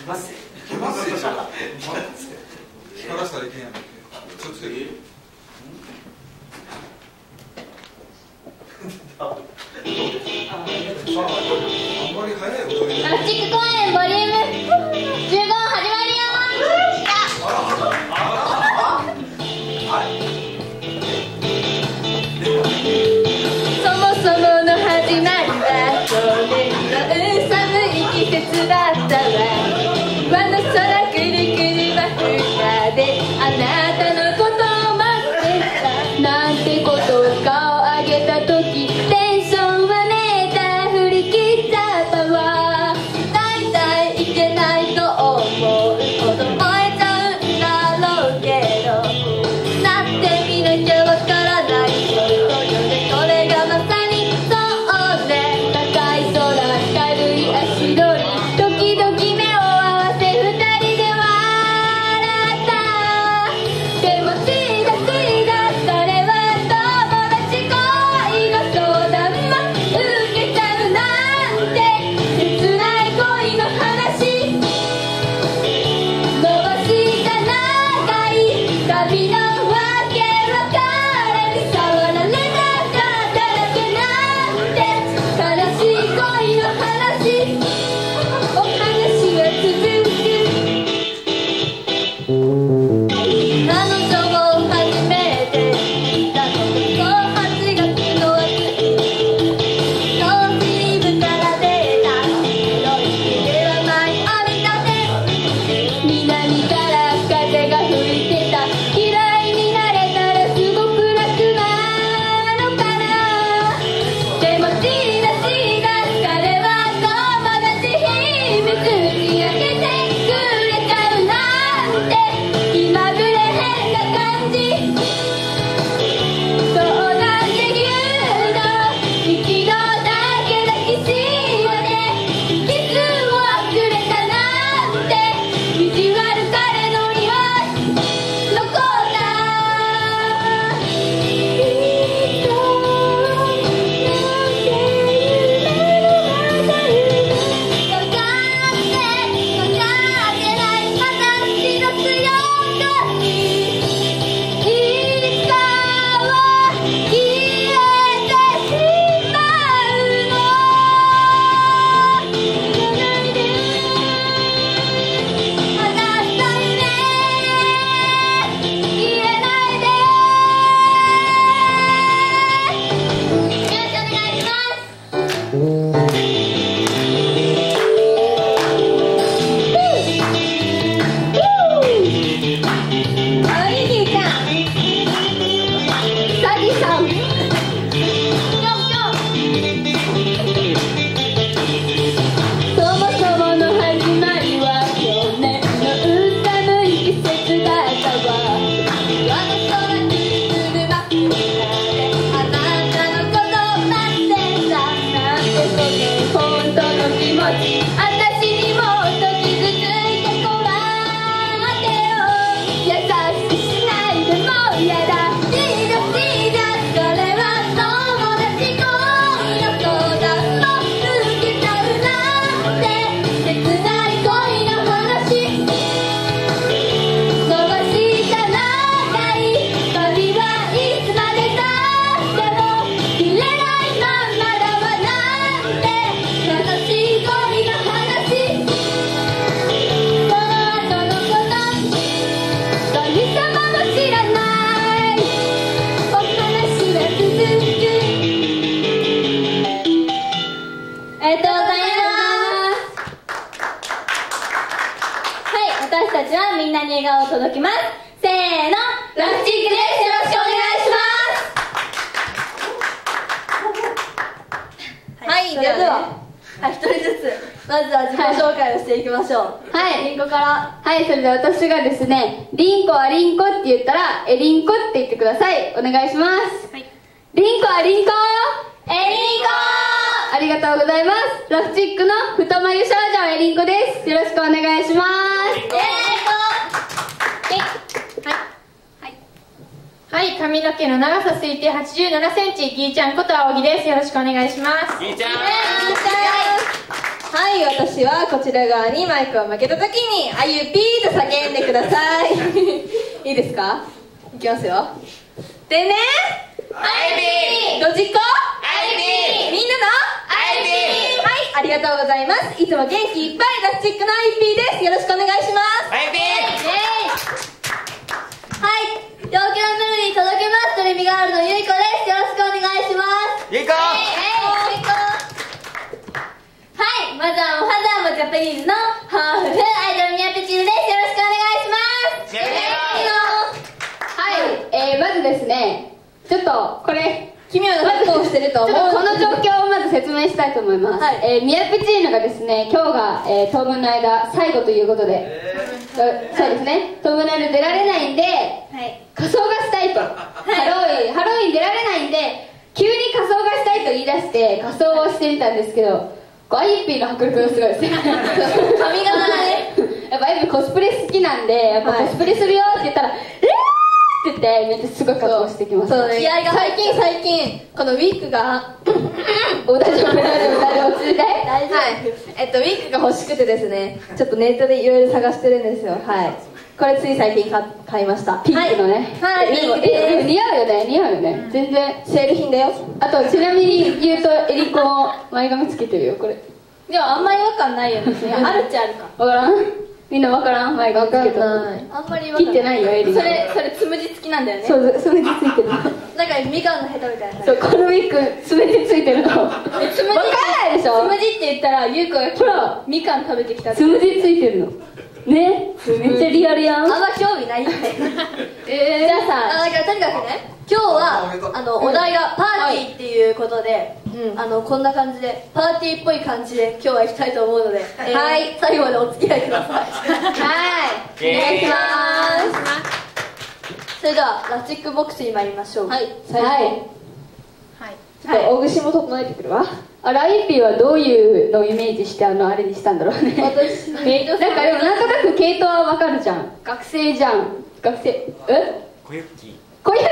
ます来ますよ。光らしたらいけんやん。ちょっとあんまり早い踊り。 ラフチック公演ボリューム15始まるよそもそもの始まりは去年の寒い季節だったわ。輪の空くるくるは風であなたのことを待ってたなんてこと顔を上げた時テンションはメーター振り切っちゃったわ。だいたいいけないと思うほど燃えちゃうんだろうけどなってみなきゃわからないそういうことでこれがまさにそうね。高い空軽い足取り時々目を合わせ二人で笑ったでもチラチラそれは友達恋の相談も受けちゃうなんて切ない恋の話伸ばした長い髪のわけわからず触られなかっただけなんて悲しい恋の話お話は続く彼女を初めて見たのが8月の秋ノースリーブから出た白い筆は舞い降りたて南から風が吹いてた嫌いになれたらすごく楽なのかなでもチラチラ彼は友達秘密に開けてくれちゃうなんて気まぐれ変な感じそうなんて言うの一度だけ抱きしめてキスをくれたなんて意地悪彼の匂い残ったきっとなんて夢のまた夢わかってない私の強がりいつかは消えてしまうの言わないであなた夢言えないでよろしくお願いしますあいい兄ちゃんサギさんぴょんぴょんそもそもの始まりは去年の寒い季節だったわ。輪の空くるくる真っ暗であなたのことを待ってたなんてその本当の気持ち私にもっと傷ついてこらってよ優しくしないでも嫌だチラチラそれは友達恋の相談も受けちゃうなんて切ない恋の話伸ばした長い髪はいつまでたっても切れないまんまだわなんて悲しい恋の話その後のこと神様も知らないお話は続くありがとうございますはい私たちはみんなに笑顔を届けますせーのラフチックですよろしくお願いしますはいそれでは一人ずつまずは自己紹介をしていきましょうはいリンコからはいそれでは私がですねリンコはリンコって言ったらエリンコって言ってくださいお願いしますはいリンコはリンコエリンコありがとうございますラフチックの太眉少女エリンコですよろしくお願いしますはい、髪の毛の長さ推定87センチ、ギーちゃんこと青木です。よろしくお願いします。 ギーちゃん。 はい、私はこちら側にマイクを向けたときにあゆぴーと叫んでください。いいですか？いきますよ。でね、あゆぴー、ご実行、あゆぴー、みんなのあゆぴー。はい、ありがとうございます。いつも元気いっぱいラスチックのあゆぴーです。よろしくお願いします。 あゆぴー。 はい、陽気なメロディー届けます。ドレミガールのゆいこです。よろしくお願いします。 ゆいこ。 はい、マザーもファザーもジャパニーズのハーフフアイドルミヤペチルです。よろしくお願いします。 はい、まずですね、ちょっとこれ奇妙なことをしてると思う。 この状況をまず説明したいと思います。 はい、 ミヤペチーノがですね、今日が、当分の間最後ということで、そうですね、当分の間出られないんで、仮装がしたいと、ハロウィン出られないんで、急に仮装がしたいと言い出して仮装をしてみたんですけど、アイピーの迫力がすごいですね。 髪型がね、 やっぱアイピーコスプレ好きなんで、やっぱコスプレするよって言ったら、って言ってめっちゃすごい格好してきます。 そうね、最近このウィッグが大丈夫落ち着いて。 大丈夫。ウィッグが欲しくてですね、ちょっとネットでいろいろ探してるんですよ。はい、これつい最近買いました。 ピンクのね。 はい、ピンクです。 似合うよね。全然セール品だよ。 あとちなみに言うとエリコも前髪つけてるよこれ。 でもあんまり違和感ないよね。あるっちゃあるか。 わからん。みんなわからん。前髪つけてる。 あんまり違和感切ってないよエリコ。 それつむじ付きなんだよね。 そうつむじついてる。 なんかみかんのヘタみたいな。 そう、このウィッグつむじついてるの。わかんないでしょ。 つむじって言ったらゆうこが今日みかん食べてきた。 つむじついてるのね。めっちゃリアルやん。 あんま興味ないって。じゃあさ、だからとにかくね、今日はお題がパーティーっていうことで、こんな感じでパーティーっぽい感じで今日は行きたいと思うので、はい、最後までお付き合いください。はい、お願いします。それではラチックボックスに参りましょう。はい、 はい。 ちょっと大串も整えてくるわ。 あら、イッピーはどういうのをイメージしてあれにしたんだろうね。 私なんかでもなんとなく系統はわかるじゃん。学生じゃん。学生小雪。 小雪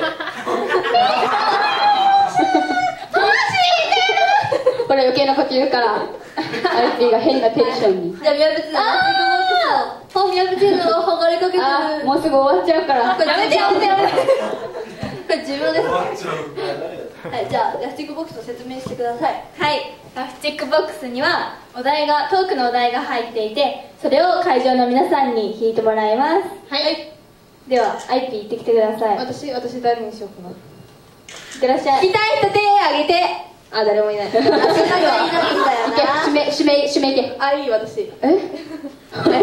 これ余計なこと言うからアイピーが変なテンションに。 じゃあ宮渕の宮渕の剥がれかけてる。 もうすぐ終わっちゃうから。 やめてこれ自分です。はい、じゃあラスチックボックスを説明してください。 はい、ラスチックボックスにはトークのお題が入っていて、それを会場の皆さんに弾いてもらいます。 はい、 ではアイピー行ってきてください。 私誰にしようかな。 いってらっしゃい。 来たい人手あげて。あ、誰もいない。私なんかいないんだよな。 指名け。 あ、いい私。はい、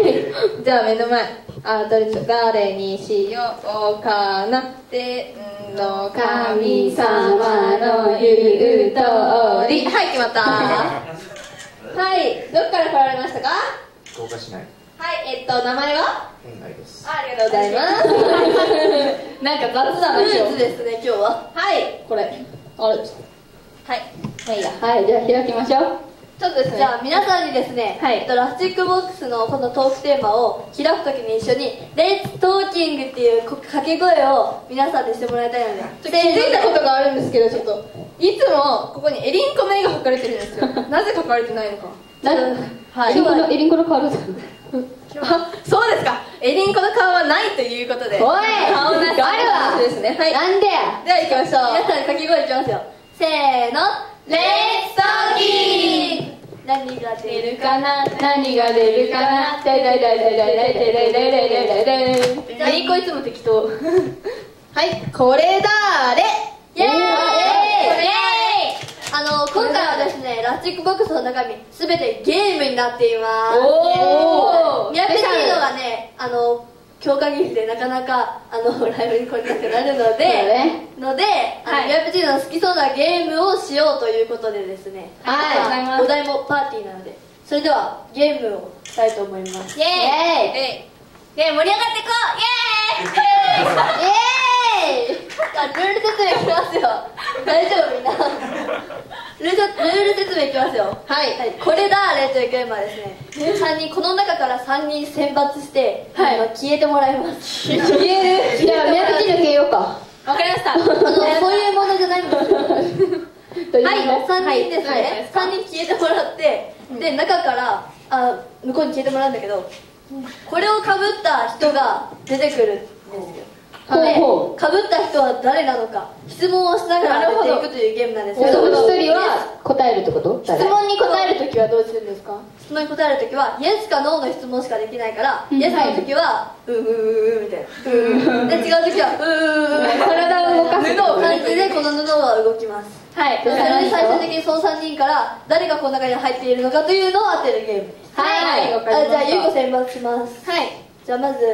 じゃあ目の前。誰にしようかな。天の神様の言う通り。はい、決まった。はい、どっから来られましたか？ 福岡市内。 はい、名前は？ 県外です。 ありがとうございます。なんか雑だな、フルーツですね、今日は。はい、これ。はい、まあいいや。 はい、じゃあ開きましょう。 ちょっとですね、じゃあ皆さんにですね、ラスチックボックスのこのトークテーマを開くときに一緒にレッツトーキングっていう掛け声を皆さんでしてもらいたいので、気づいたことがあるんですけど、ちょっといつもここにエリンコの絵が描かれてるんですよ。なぜ描かれてないのか。 はい、エリンコの顔です。 あ、そうですか。エリンコの顔はないということで、 おい、 顔なしわですね。はい、 なんでや。 では行きましょう。皆さん掛け声いきますよ。せーの、レッツトーキング。何が出るかな、 何が出るかな。だいだいだいだいだいだいだいだいだいだいだいだい。 エリンコいつも適当。はい、これだーれ。イエーイ。今回はですね、ラスチックボックスの中身すべてゲームになっています。 おー。 ミヤペチーノがね、強化劇でなかなかライブに来れなくなるので、ミヤペチーノの好きそうなゲームをしようということでですね、 はい、 お題もパーティーなので、それではゲームをしたいと思います。 イエーイ。盛り上がっていこう。イエーイ。 イエーイ。ルール説明いきますよ。大丈夫みんな。ルール説明いきますよ。はい、これだーれというゲームはですね、この中から3人選抜して、消えてもらいます。 消える。じゃあ宮崎の消えようか。 わかりました。 そういうものじゃないんですよ。はい、3人ですね。3人消えてもらって、 で中から向こうに消えてもらうんだけど、これをかぶった人が出てくるんですよ。でかぶった人は誰なのか質問をしながら当てていくというゲームなんですけど、 一人は答えるってこと？ 質問に答えるときはどうするんですか？ 質問に答えるときはイエスかノーの質問しかできないから、イエスのときはみたいな、で違うときは体を動かす布を感じでこの布は動きます。 はい、 それで最終的にその3人から誰がこの中に入っているのかというのを当てるゲームです。 はい、わかりました。 じゃあゆうこ選抜します。 はい、 じゃあまず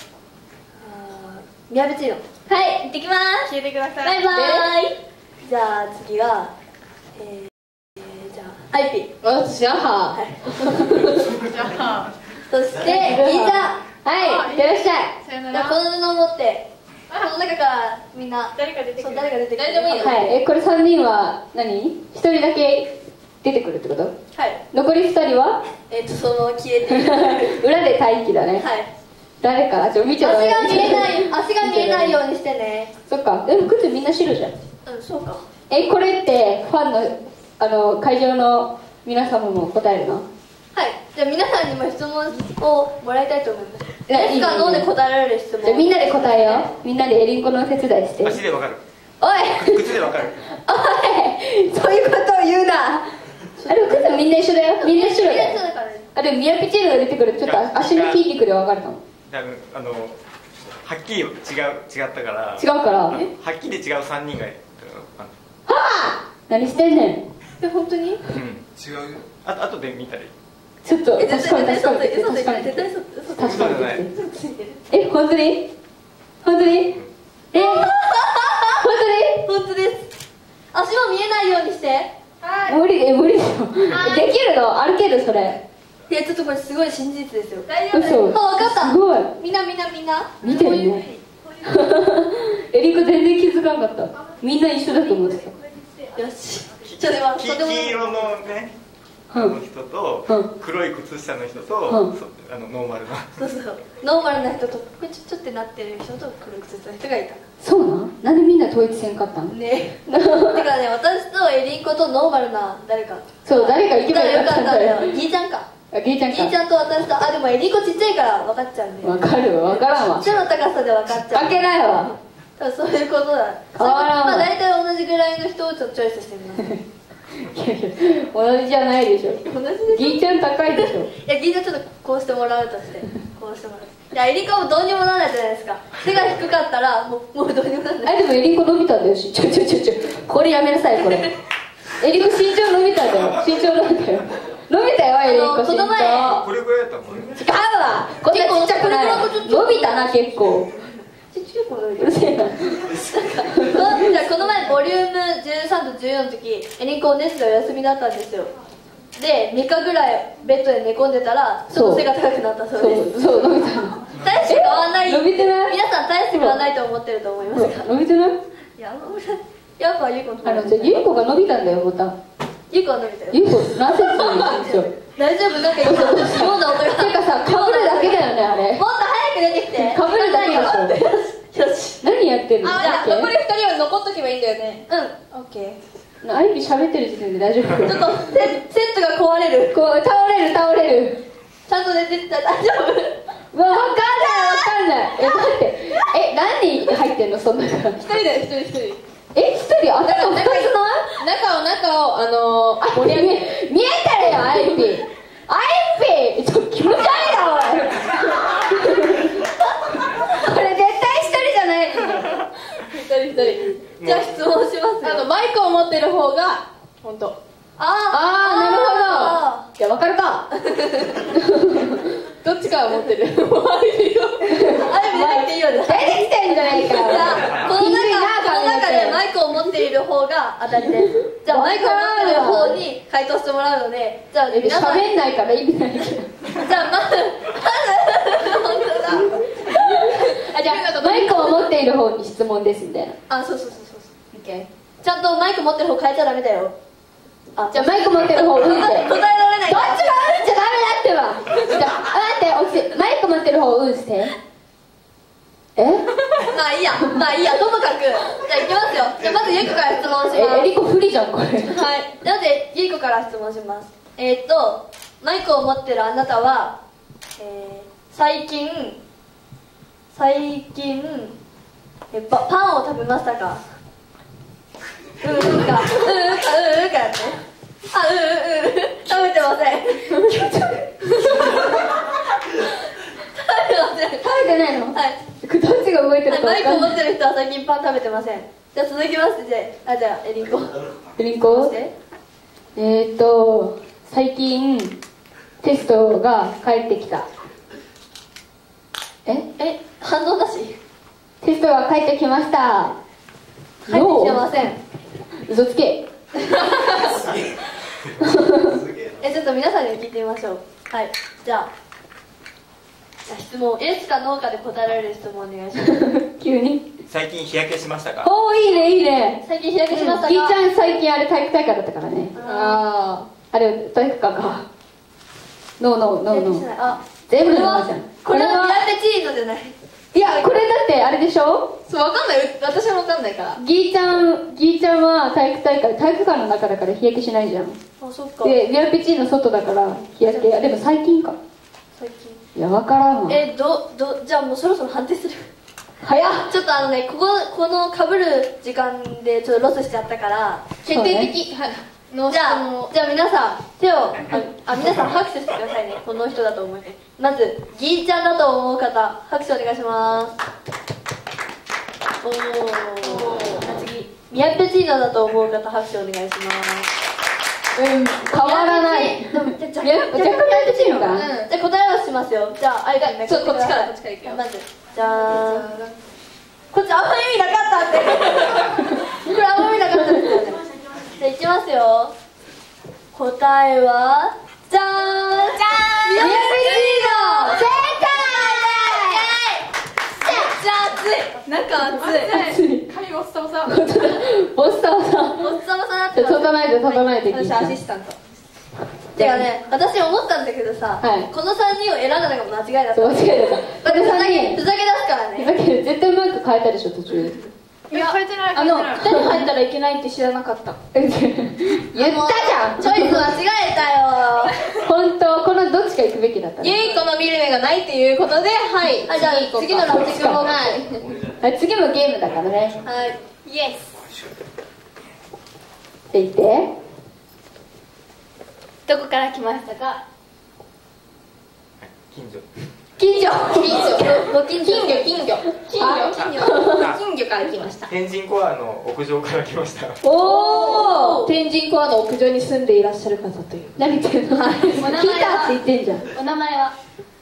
宮部チーノ。 はい、行ってきます。 教えてください。 バイバイ。 じゃあ次がじゃあアイピー。 私はじゃあそして銀座。 はい、いってらっしゃい。 さよなら。 じゃあこの布を持ってこの中からみんな誰か出てくる。 誰が出てくる。 誰でもいいよ。 はい、これ3人は何？1人だけ出てくるってこと？ はい。 残り2人はその消えている裏で待機だね。 はい。 誰か見ちゃ足が見えないようにしてね。 そっか、でも靴みんな白じゃん。 そうか。 これってファンの会場の皆様も答えるの？ はい。じゃあ皆さんにも質問をもらいたいと思います。イいやエスかノーで答えられる質問。 じゃあみんなで答えよう。みんなでエリンコのお手伝いして。 足でわかる。 おい靴でわかる。 おいそういうことを言うな。あれ靴みんな一緒だよ。みんな白だよ。 だからね。 でもミヤピチーノが出てくる。ちょっと足の筋肉でわかるの？ 多分はっきり違ったから。 違うから。ははっきり違う3人が。 あ何してんねん。 本当に？ うん。 違うよ。 あとで見たらいい。 ちょっと絶確かめて対嘘確かめてついてる。絶対確かめて嘘ついてる。 確かめ嘘じゃないて。 嘘ついてる。 本当に？本当に？本本当です。足も見えないようにして。 当に？無理でしょ。できるの？あるけどそれ。 いやちょっとこれすごい真実ですよ。 大丈夫です。 嘘。 分かった。 すごい。 みんな見てるね。エリコ全然気づかなかった。みんな一緒だと思ってた。 よし。ちょっと待って。 黄色のね。の人と黒い靴下の人とノーマルな。 そうノーマルな人とこれちょってなってる人と黒い靴下の人がいた。 そうなんでみんな統一せんかったん？ ねだからね、私とエリンコとノーマルな誰か。 そう誰か行けばよかったんだよ。 ギーちゃんか。 ギーちゃんか。 ギーちゃんと私とでもエリンコちっちゃいから分かっちゃうんで。 わかるわからんわ。 背の高さで分かっちゃう。 関係ないわ。 多分そういうことだ。 変わらんわ大体同じぐらいの人をちょっとチョイスしてみます。 いやいや同じじゃないでしょ。 同じでしょ。 ギーちゃん高いでしょ。 いやギーちゃんちょっとこうしてもらうとしてこうしてもらう。いやエリンコもどうにもならないじゃないですか。背が低かったらもうどうにもならない。 でもエリンコ伸びたんだよ。これやめなさいこれ。エリンコ身長伸びたんだよ。身長伸びたよ。伸びたよエリンコ身長。 この前これぐらいだったの？ 違うわ。こんなちっちゃくない。伸びたな結構。 結構伸びてる。 うるせえな。 じゃあこの前ボリューム13と14の時エリンコお熱でお休みだったんですよ。で3日ぐらいベッドで寝込んでたらちょっと背が高くなったそうです。 そう伸びたの。 大して変わんない。 伸びてない。 皆さん大して変わんないと思ってると思いますが、 伸びてない。 いややっぱゆうこの方がじゃあゆうこが伸びたんだよまた。 ゆうこは伸びたよ。 ゆうこ何センチ伸びたんですよ。 大丈夫なんか今紐の音が。 てかさかぶるだけだよねあれ。 もっと早く出てきて。 かぶるだけでしょ。 よし。 何やってるの？ じゃあ残り2人は残っとけばいいんだよね。 オッケー。 アイビー喋ってる時点で大丈夫。 ちょっとセットが壊れる。 こう倒れる。 ちゃんと寝てた大丈夫。 わかんない。待って何人入ってんのそんなから。 1人だよ、1人。 一人あ中2つない中を見えてるよアイビーちょっと気持ち悪いなおいこれ絶対一人じゃない 1人。 じゃあ質問しますよ。 マイクを持ってる方が本当。 なるほど。じゃあ分かるかどっちかは持ってる。 アイビー出てきていいよね。 出てきてんじゃないかじゃあこの中でマイクを持っている方が当たりです。じゃあマイクを持ってる方に回答してもらうので、じゃあ皆さん喋んないから意味ないけど。 じゃあまず本当だ。 じゃあマイクを持っている方に質問ですみたいな。 そう。ちゃんとマイク持ってる方変えちゃダメだよ。 じゃあマイク持ってる方うんって。 答えられない。 どっちもうんじゃダメだってば。じゃあ待ってマイク持ってる方うんして。 まあいいやともかくじゃあいきますよ。じゃあまずゆいこから質問します。 エリコ不利じゃんこれ。 はい。なのでゆいこから質問します。 マイクを持ってるあなたは、最近パンを食べましたか？かやって。食べてません。食べてないの？ はい。 どっちが動いてるかマイクを分かんない。 持ってる人は最近パン食べてません。じゃあ続きましてじゃあエリンコ。 リンコ？最近テストが帰ってきた。 反応なし。 テストが帰ってきました。 帰ってきてません。 嘘つけ。 ちょっと皆さんに聞いてみましょう。はい。じゃあ質問、イエスかノーかで答えられる質問お願いします。 急に。 最近日焼けしましたか？ おー、いいねいいね。 最近日焼けしましたか？ ギーちゃん最近あれ体育大会だったからね。あれ体育館か。ノー。 あ、 全部ノーじゃん。 これはミラペチーノじゃない。 いや、これだってあれでしょ？ そう、わかんない。私もわかんないから。 ギーちゃんは体育館の中だから日焼けしないじゃん。 あ、そっか。 で、ミラペチーノ外だから日焼け。でも最近か。 最近。 いや、わからんわ。 じゃあもうそろそろ判定する。 早っ。 ちょっとこの被る時間でちょっとロスしちゃったから決定的。はい。 じゃあ皆さん手を皆さん拍手してくださいね。この人だと思ってまずギーちゃんだと思う方拍手お願いします。次ミヤペチーノだと思う方拍手お願いします。 変わらない。 若干ミヤペチーノかな。 じゃあ答えをしますよ。じゃあちょっとこっちからいくよ。 まずじゃーん。こっちあんまり意味なかったってこれあんまり意味なかったですよね。じゃあいきますよ。答えはじゃーん。ミヤペチーノ正解。めっちゃ熱い。 髪ボッサボサ。 ボッサボサ。 おっさまさんなってます。 整えて私アシスタント。 てかね、私思ったんだけどさ、 はいこの3人を選んだのが間違いだった。 そう、間違えた。 だってふざけ出すからね。 だけど絶対マーク変えたでしょ途中で。 いや、2人入ったらいけないって知らなかった。 言ったじゃん。 チョイス間違えたよ。 本当このどっちか行くべきだったね。 ゆいこの見る目がないっていうことで、はい。 じゃあ次のラッチ君もはい、次もゲームだからね。 はいイエス。 って言って。 どこから来ましたか？ 近所。 ご近所金魚から来ました。 天神コアの屋上から来ました。 おお。天神コアの屋上に住んでいらっしゃる方という。 何言ってんの？聞いたって言ってんじゃん。 お名前は？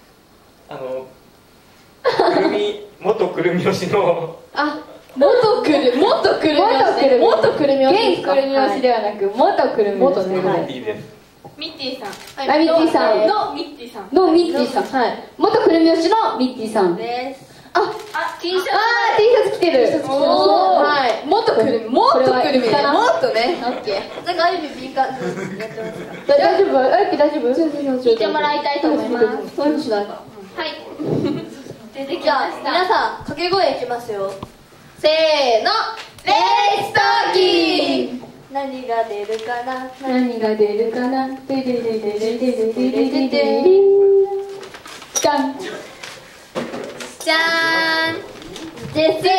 元くるみ推しの。 元くるみ現くるみ推しではなく元くるみ推しでミッティです。 ミッティさん。 ミッティさんのミッティさん。 のミッティさん。はい。元くるみ推しのミッティさん。 です。 T シャツ。 T シャツ着てる。 はい。元くるみ。もっとくるみ。もっとね。オッケー。 なんかアイビー敏感にやってますか？ 大丈夫？大丈夫？ 聞いてもらいたいと思います。はい。出てきましじゃあた。 皆さん掛け声いきますよ。 せーの。レッツトーキー。 何が出るかな。 何が出るかな。でででででででででででじゃん。 じゃーん。 ジェスチャーゲーム。イエ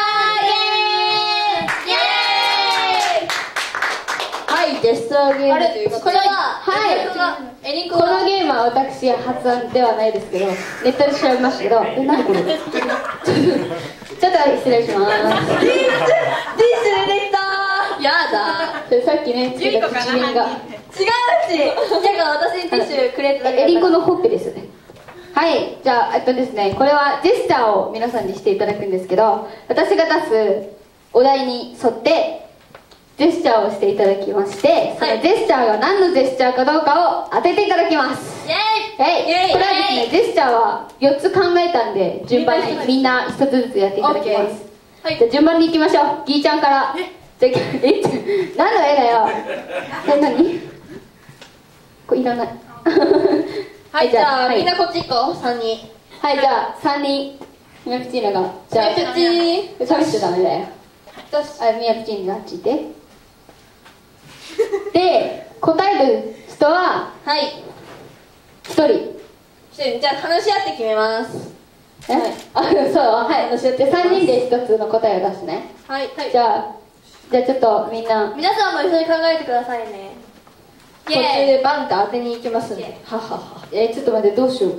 ーイ。 はい、ジェスチャーゲーム。 あれというかこれははいエリンコこのゲームは私発案ではないですけど、ネットで調べましたけど、何これ？ちょっと失礼します。 ティッシュ出てきたやだ。 さっきね、つけた口面が。 違うしなんか私にティッシュくれてたエリンコのほっぺですね。はい、じゃあですね、これはジェスチャーを皆さんにしていただくんですけど、私が出すお題に沿ってジェスチャーをしていただきまして、そのジェスチャーが何のジェスチャーかどうかを当てていただきます。 イエーイ。 これはですね、ジェスチャーは4つ考えたんで、順番にみんな1つずつやっていただきます。じゃあ順番に行きましょう。ギーちゃんから。じゃあ何の絵だよ。何？これいらない。 はい、じゃあ、 はいみんなこっち行こう。3人。 はい、じゃあ3人。ミヤプチーナが。じゃあ、 ミヤプチー。 寂しちゃダメだよ。ミヤプチーナあっち行って。で、答える人ははい 1人。 じゃあ話し合って決めます。 そう、はい。じゃあ3人で1つの答えを出すね。 はいじゃあちょっとみんな皆さんも一緒に考えてくださいね。 途中でバンって当てに行きますんで。ははは。 ちょっと待って、どうしようか。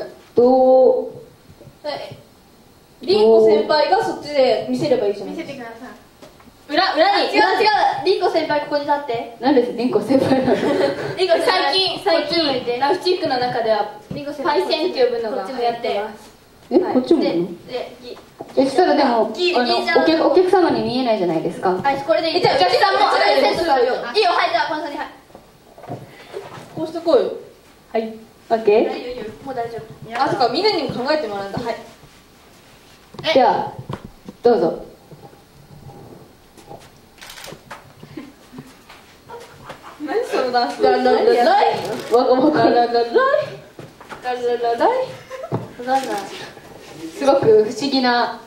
りんこ先輩がそっちで見せればいいじゃない見せてください。 裏に違うりんこ先輩ここに立って。 なんでリンコ先輩なの？ りんこ先輩最近ラフチークの中ではパイセンって呼ぶのが流行ってます。 こっちもなの？そしたらでもお客様に見えないじゃないですか。 はいこれでいい。じゃあお客さんもセットがあるよ。いいよ、はい、じゃあこの人に。はい、 こうしとこうよ。 はい、オッケもう大丈夫。 あ、そっか、みんなにも考えてもらうんだ。はい。 ー。ではどうぞ。 何そのダンス。 わからない。すごく不思議な。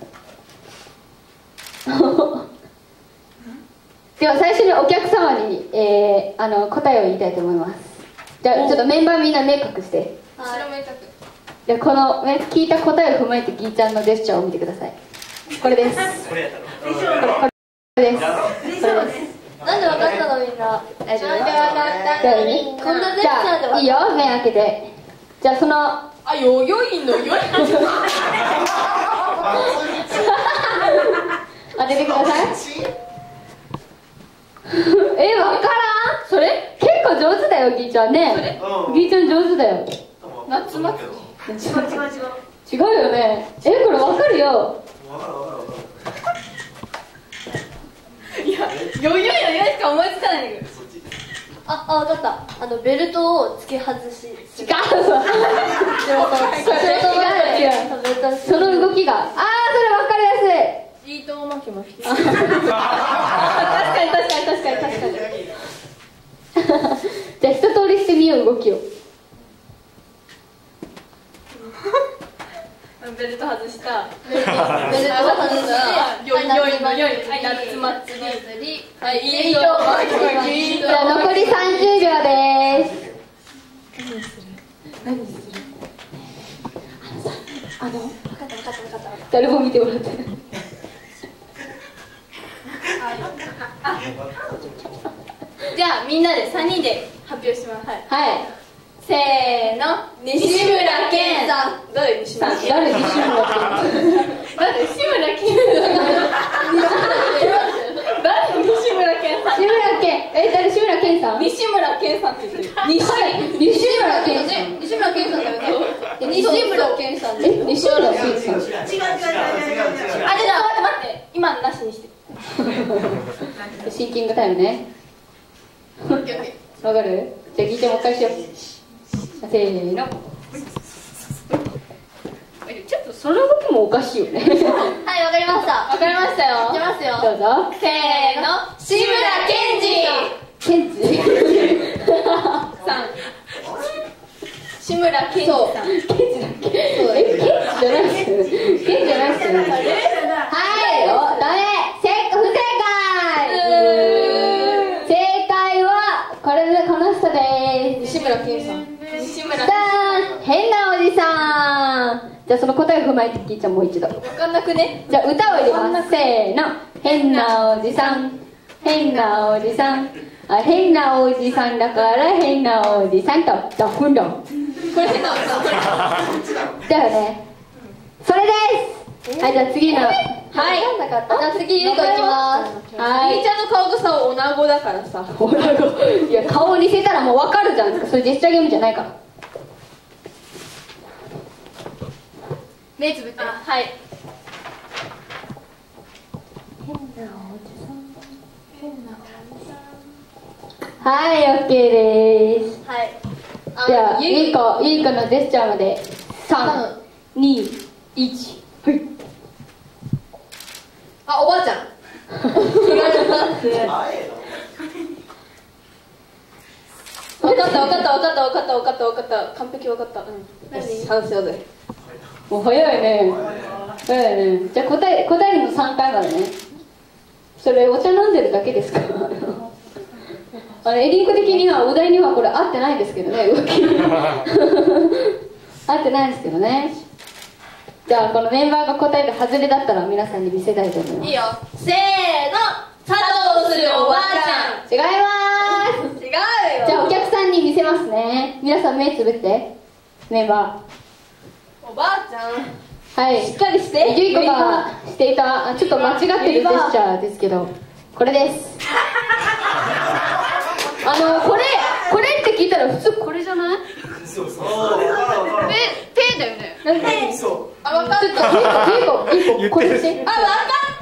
では最初にお客様に、答えを言いたいと思います。じゃあちょっとメンバーみんな目隠して。 後ろめたく。 でこの聞いた答えを踏まえてギーちゃんのジェスチャーを見てください。これです。 これやったろ。 これです。 なんで分かったのみんな。 大丈夫？ こんなジェスチャーでじゃあいいよ、目開けて。じゃあそのあ、よいのよい。 当ててください。わからん？それ結構上手だよ、ギーちゃんね。ギーちゃん上手だよ。 夏祭違うよね。これわかるよ。 り。いや、よいしか思いつかないんだけど。 分かった。ベルトを付け外し。 違う。その動きが。それわかりやすい。 ビートを巻きました。 確かに。じゃあ一通りしてみよう、動きを。 ベルト外した。 ベルトを外してよいのよい。夏祭り。はい、いいよ。 じゃあ残り30秒です。何する？ 分かった。 誰も見てもらってない。 じゃあみんなで3人で発表します。 はい。 せーの、西村健さん。 誰西村健？ 誰西村健？ 誰？西村健さん。誰？西村健さん。 西村健。誰？西村健さん？ 西村健さんって言ってる。 西村健さん。 西村健さんだよね。西村健さんですよ。 西村健さん。 じゃあ待って、今なしにして。 シンキングタイムね。わかる？じゃあ聞いてもう一回しよう。せーの。ちょっとその動きもおかしいよね。 はい、わかりました。 わかりましたよ。 いきますよ。 どうぞ。 せーの、志村けんじケンジさん。志村けんじさん。 ケンジだっけ？ケンジじゃないっすよね。ケンジじゃないっすよね。はい、ダメ。不正解。正解はこの人です。 西村健さん。 西村ダーン、変なおじさん。じゃあその答えを踏まえて聞いちゃんもう一度。 わかんなくね。 じゃあ歌を入れます。せーの。変なおじさん、変なおじさん、変なおじさんだから変なおじさんとダフンドン。 これ変なおじさん。 だよね。それです。はい、じゃあ次の。はい。 じゃあ次、ゆうこいきます。 はい。 みーちゃんの顔がさ、おなごだからさ。 いや、顔を似せたらもうわかるじゃん。それジェスチャーゲームじゃないから。 目つぶって。はい。 はい、オッケーです。 はい。 じゃあ、ゆいこのジェスチャーまで。3、2、1。はい。 あ、おばあちゃん。 違います。 わかった。完璧わかった。うん。よし、反省だよ。 もう早いね。早いね。じゃあ答えるの3回までね。それお茶飲んでるだけですか？ エリンク的にはお題にはこれ合ってないんですけどね、動き合ってないんですけどね。じゃあこのメンバーが答えて外れだったら皆さんに見せたいと思います。 いいよ。せーの、佐藤するおばあちゃん。 違います。 違うよ。 じゃあお客さんに見せますね。皆さん目つぶって、メンバおばあちゃん。 ー。はい、しっかりして。ゆいこがしていた、ちょっと間違ってるジェスチャーですけど、これです。これって聞いたら普通これじゃない？ そうそう。 ペだよね。 そう。 あ、わかった。 ゆいこ、これして。 あ、わかった。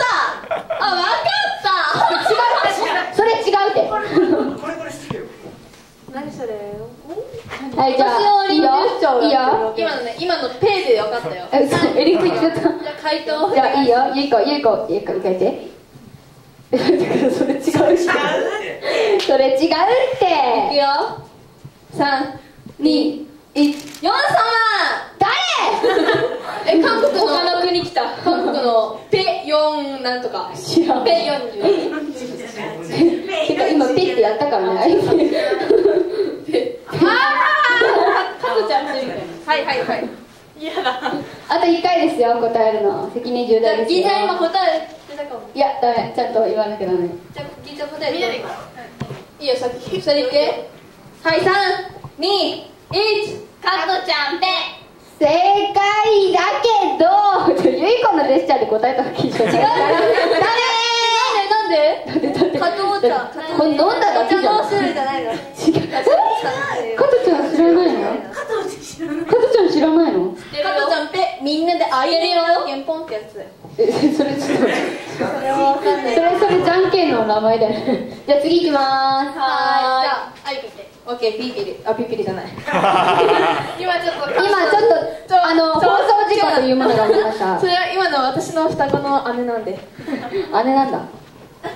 あ、わかった。 違う。それ違うって。 これしてよ。 何それ？ はい、じゃあいいよ。いいよ。 今のペでわかったよ。 エリンク言っちゃった。 じゃあ回答。 じゃあいいよ。ゆいこ書いて。それ違うし。それ違うって。いくよ。3、2、1。 ヨン様。 誰？ 韓国の他の国来た。韓国のペヨンなんとか。 知らん。 ペ40。 てか今ペってやったからね。 加トちゃんって言うみたいな。はい。嫌だ。 あと1回ですよ、答えるの。責任重大ですよ。 ギーちゃん今答えてたかも。 いや、ダメ。ちゃんと言わなきゃダメ。 じゃあギーちゃん答えて。いいよ、先言ってはい、3、2、1。加トちゃんペ。 正解だけど、ゆいこのジェスチャーで答えた時じゃない。 なんで加トちゃん。 これ飲んだだけじゃん。 種類じゃないの。 違う。加トちゃん知らないの？加トちゃん知らないの？ 加トちゃんペ、みんなであげるよ。ゲンポンってやつ。 それちょっと。それはわかんない。それじゃんけんの名前だよね。じゃあ次行きまーす。 じゃあ、アイピピ。オッケー、ピピリ。あ、ピピリじゃない。今ちょっと放送事故というものが起きました。 それは今の私の双子の姉なんで。 姉なんだ。はい。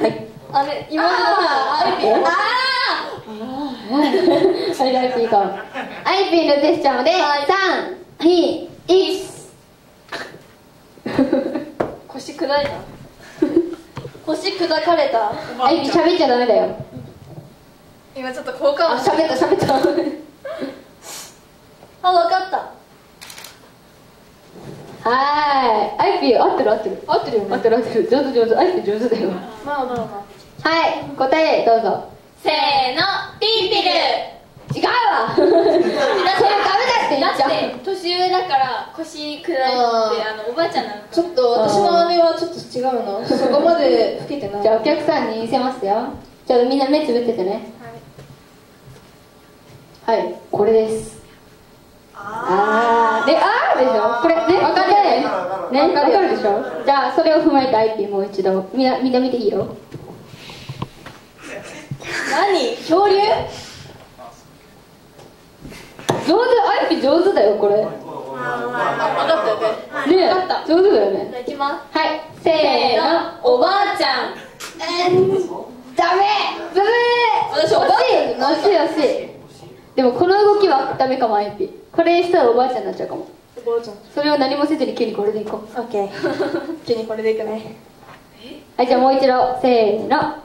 姉、妹のアイピー。 それでアイピー行こう。アイピーのジェスチャーまで、3、2、1。 腰砕いた。腰砕かれた。 アイピー喋っちゃダメだよ。 今ちょっと効果音。 喋った。 あ、わかった。 はーい。アイピー合ってるよね。合ってる。上手。アイピー上手だよ。 まあ。 はい、答えどうぞ。 せーの、ピンピル。 違うわ。それダメだって言っちゃう。 だって年上だから腰砕いておばあちゃんなの。 ちょっと私の姉はちょっと違うの。そこまで老けてない。 じゃあお客さんに見せますよ。ちょっとみんな目つぶっててね。はい、これです。で、でしょ。これね、分かるね、分かるでしょ。じゃあそれを踏まえてアイピーもう一度みんな見ていいよ。 何？恐竜？ 上手、アイピー上手だよこれ。 分かったよね。 ね、上手だよね。 じゃあ行きます。 はい、せーの、 おばあちゃん。 ダメ。ブブー。 私おばあちゃん。 惜しい。でもこの動きはダメかも。アイピーこれしたらおばあちゃんになっちゃうかも。 おばあちゃん。 それを何もせずに急にこれでいこう。 オッケー。急にこれでいくね。 はい、じゃあもう一度せーの。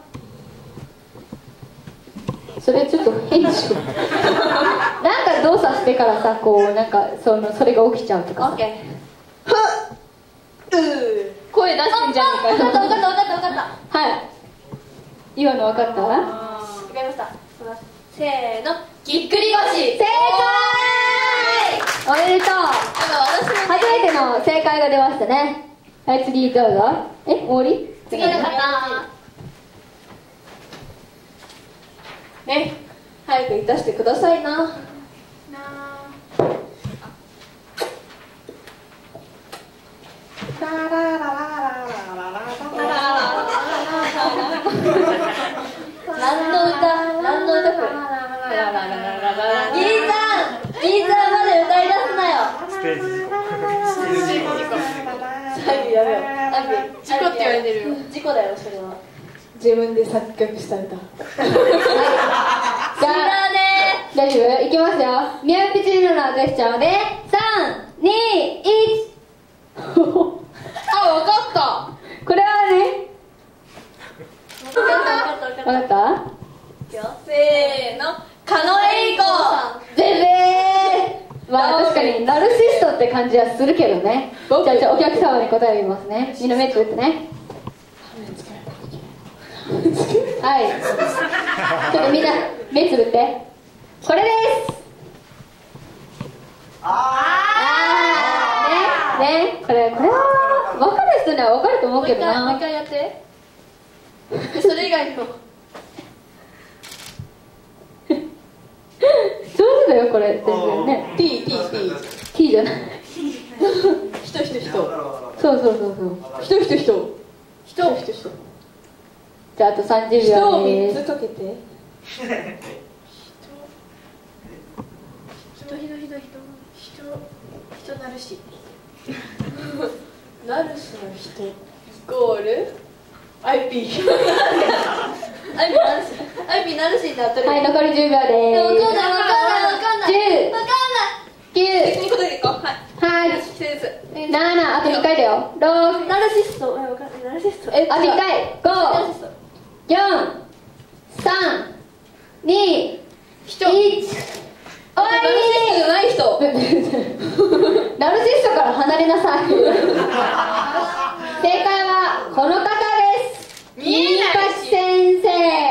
それちょっと変でしょ。なんか動作してからさ、こうなんかそれが起きちゃうとかさ。 オッケー。声出してんじゃんかよ。分かった。 はい。今の分かった？ わかりました。せーの、ぎっくり腰。 正解。おめでとう。初めての正解が出ましたね。はい、次どうぞ。終わり？ 次の方。ね、早く出してくださいな。何の歌これ。ギーちゃんまで歌い出すなよ。 ステージ最後やめよう。事故って言われてるよ。事故だよそれは。自分で作曲した歌。 じゃあ大丈夫？いきますよ。ミューピチーノのジェスチャーで3、2、1。 あ、わかった。 これはね、 わかった。 分かった？ せーじはするけどね。じゃあお客様に答えますね。みんな目つぶってね。はい、ちょっとみんな目つぶって。これです。ね、これは分かる人には分かると思うけどな。 もう一回やって。それ以外にも上手だよこれ全然ね。 T じゃない。 人そうじゃああと30秒です。 人を3つかけて。人なるしなるしの人イコール IP なるしになってる。 はい、残り10秒です。 わかんない 10、9、8、7、あと1回だよ。6、 ナルシストナルシストあと1回。5、4、3、2、1。おい、 ない人ナルシストから離れなさい。正解はこの方です。金八先生。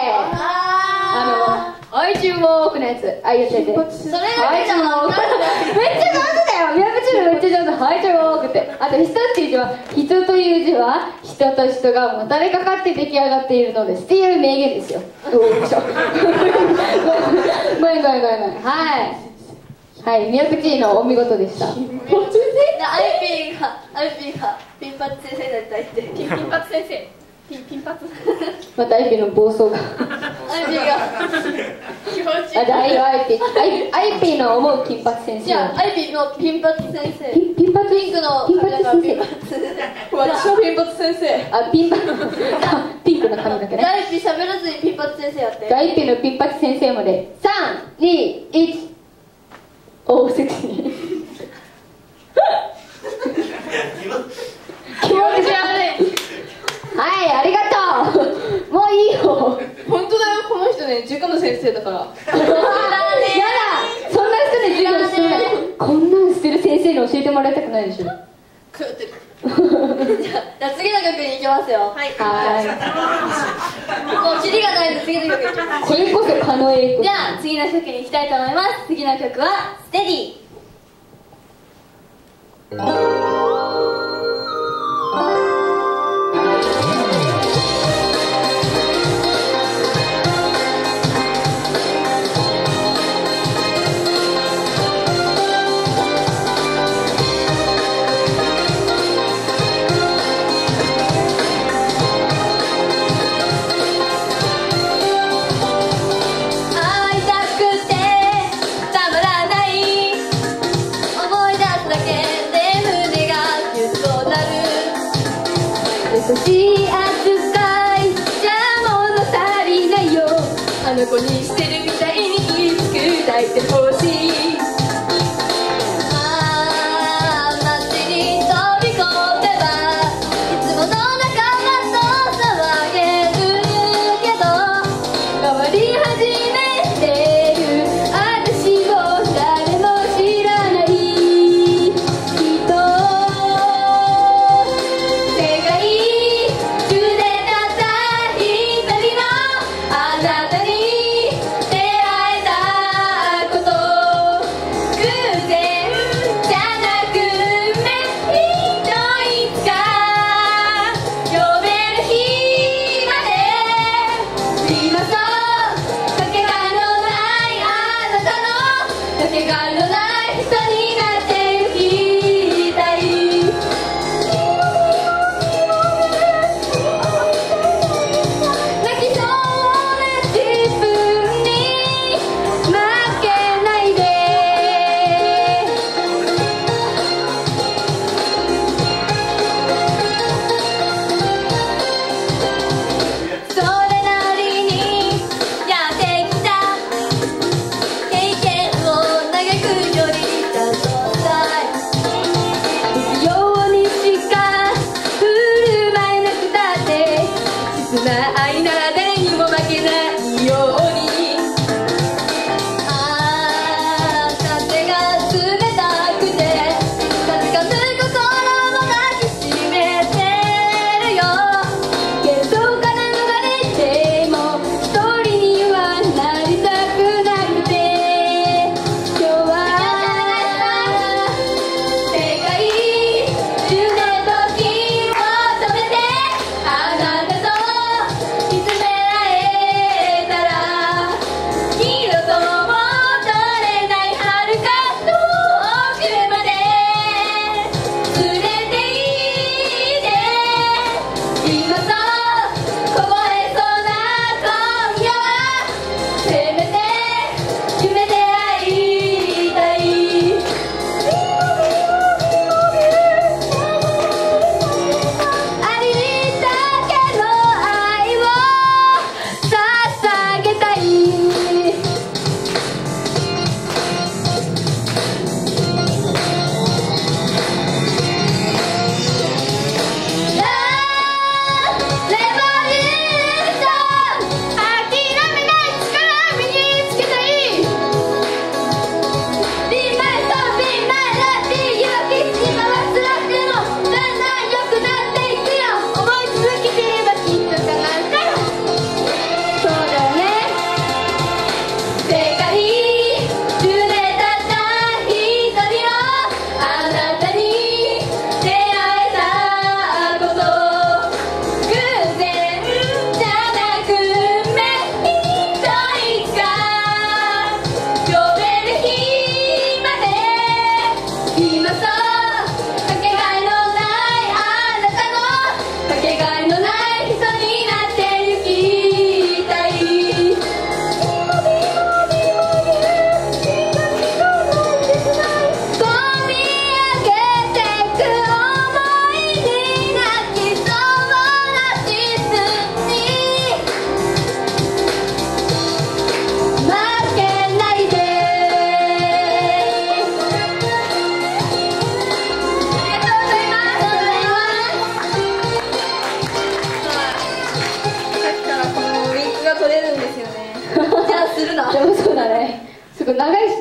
アイチューウォークのやつ。あ、言ってて。 それだけじゃ分かんない。 めっちゃ上手だよ。ミヤプチルめっちゃ上手。アイチューウォークって。あと人っていう字は、人という字は人と人がもたれかかって出来上がっているのですっていう名言ですよ。ごめん。はい、ミヤプチのお見事でした。 アイピーがピンパチ先生だったりってピンパチ先生ピンパチまたアイピーの暴走がアイピーが気持ちいい。 アイピーの思う金髪先生。 じゃあアイピーのピンパチ先生。 ピンパチピンクの髪だからピンパチ私のピンパチ先生。 ピンクの髪だけね。 アイピー喋らずにピンパチ先生やって。 アイピーのピンパチ先生まで3、2、1。おー、セクシー。気持ち悪い。はい、ありがとう。もういいよ。 本当だよ、この人ね、塾の先生だから。やだ、 そんな人に授業してない。こんなんしてる先生に教えてもらいたくないでしょ。 食ってる。じゃあ次の曲に行きますよ。はい。もうキリがないので次の曲に行きます。 これこそ狩野英孝。 じゃあ次の曲に行きたいと思います。次の曲はステディ。 優しい扱いじゃ物足りないよ。あの子にしてるみたいにきつく抱いてほしい。 街に飛び込めばいつもの仲間と騒げるけど変わり始めてる私を誰も知らない人。世界中でたった一人のあなたに出会えたこと